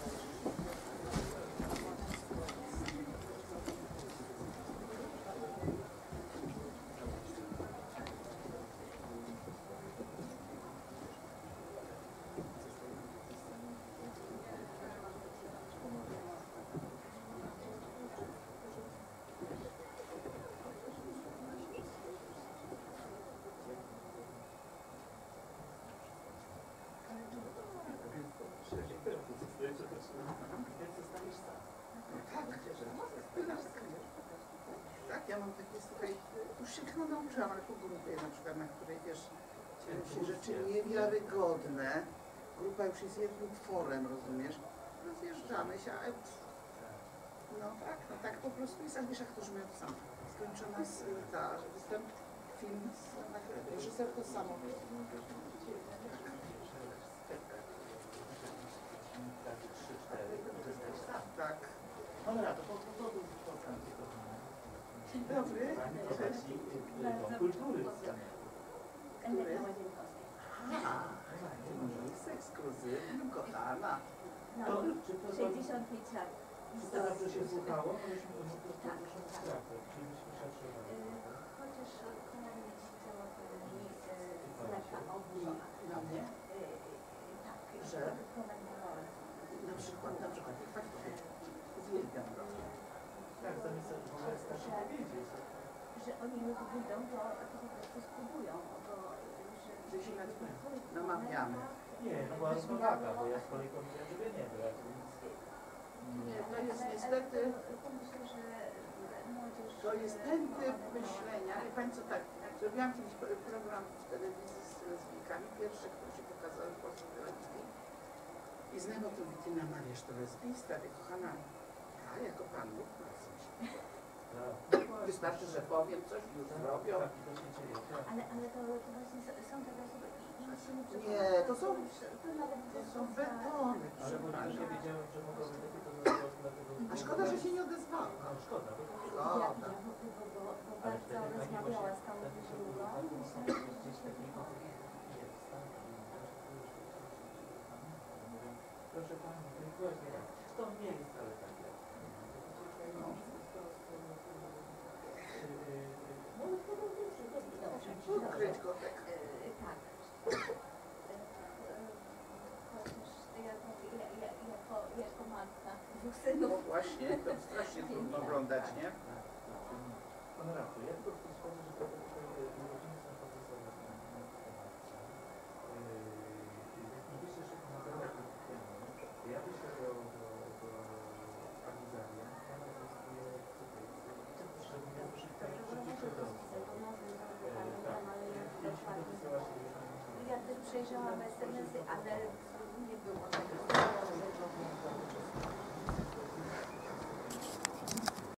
S1: Tak, ja mam takie, słuchaj, już się chyba nauczyłam, ale po grupie na przykład, na której wiesz, dzieją się rzeczy niewiarygodne. Grupa już jest jednym tworem, rozumiesz? Rozjeżdżamy się, ale no tak, no tak po prostu jest. A wiesz, jak to, że miał to samo. Skończona z, ta, występ, film, reżyser to samo. Tak.
S2: Dobra, to po to
S1: Dzień dobry. Cześć.
S2: kultury.
S1: Który? Aha, jest ekskluzywny, kochana.
S5: No, sześćdziesiąt pięć lat.
S2: To dobrze się słuchało?
S5: Tak, tak. Chociaż kolejny ci chciała mi zlepa oburzona.
S1: Na mnie?
S5: Tak,
S1: Że?
S5: komentowałem.
S1: Na przykład, na przykład, jak tak powiem, uwielbiam go.
S2: Tak, zamiast powiedzieć.
S5: Że oni ludzie wyjdą, to, to po prostu spróbują, bo że...
S1: Że się namawiamy.
S2: Nie, no była rozmowa, bo ja z kolei powiedziałem, żeby nie brać.
S1: Nie, to jest niestety,
S5: Myślę, że młodzież...
S1: to jest ten typ myślenia. Wie pani co, tak, zrobiłam kiedyś program w telewizji z lesbijkami, pierwszy, który się pokazał w polskiej telewizji. I znowu to mówi, ty namawiasz to lesbijska, ty kochana, ja jako Pan Bóg rozumiem. Wystarczy, że powiem coś, już robią.
S5: Ale, ale to, to właśnie są takie osoby i nic się nie przekonuje.
S1: Nie, to są,
S5: To nawet
S1: to są betony,
S2: Ale bo
S1: przepraszam.
S2: nie wiedziałem, że mogą być takie, to dlatego...
S1: A szkoda, że się nie odezwała.
S2: No szkoda, bo to
S5: Ja, ja bo, bo, bo, bo bardzo rozmawiała z tą źródłą i myślałam, że gdzieś takie
S2: proszę Pani, to jest właśnie, to nie jest wcale takie. No,
S1: Ukryć go tak.
S5: tak. Chociaż ja, ja, ja, jako, jako matka dwóch
S1: No
S5: synów.
S1: właśnie, to strasznie trudno oglądać, nie?
S2: Pan Rafał, ja tylko wspomnę, że to urodziny są profesora na temat. Nie wyszedł się na daleko temu. Ja wyszedł do, do, do Agizaria, ona zyskuje cyklus, żeby miał
S5: Ja też przejrzałam es em esy, ale nie było tego.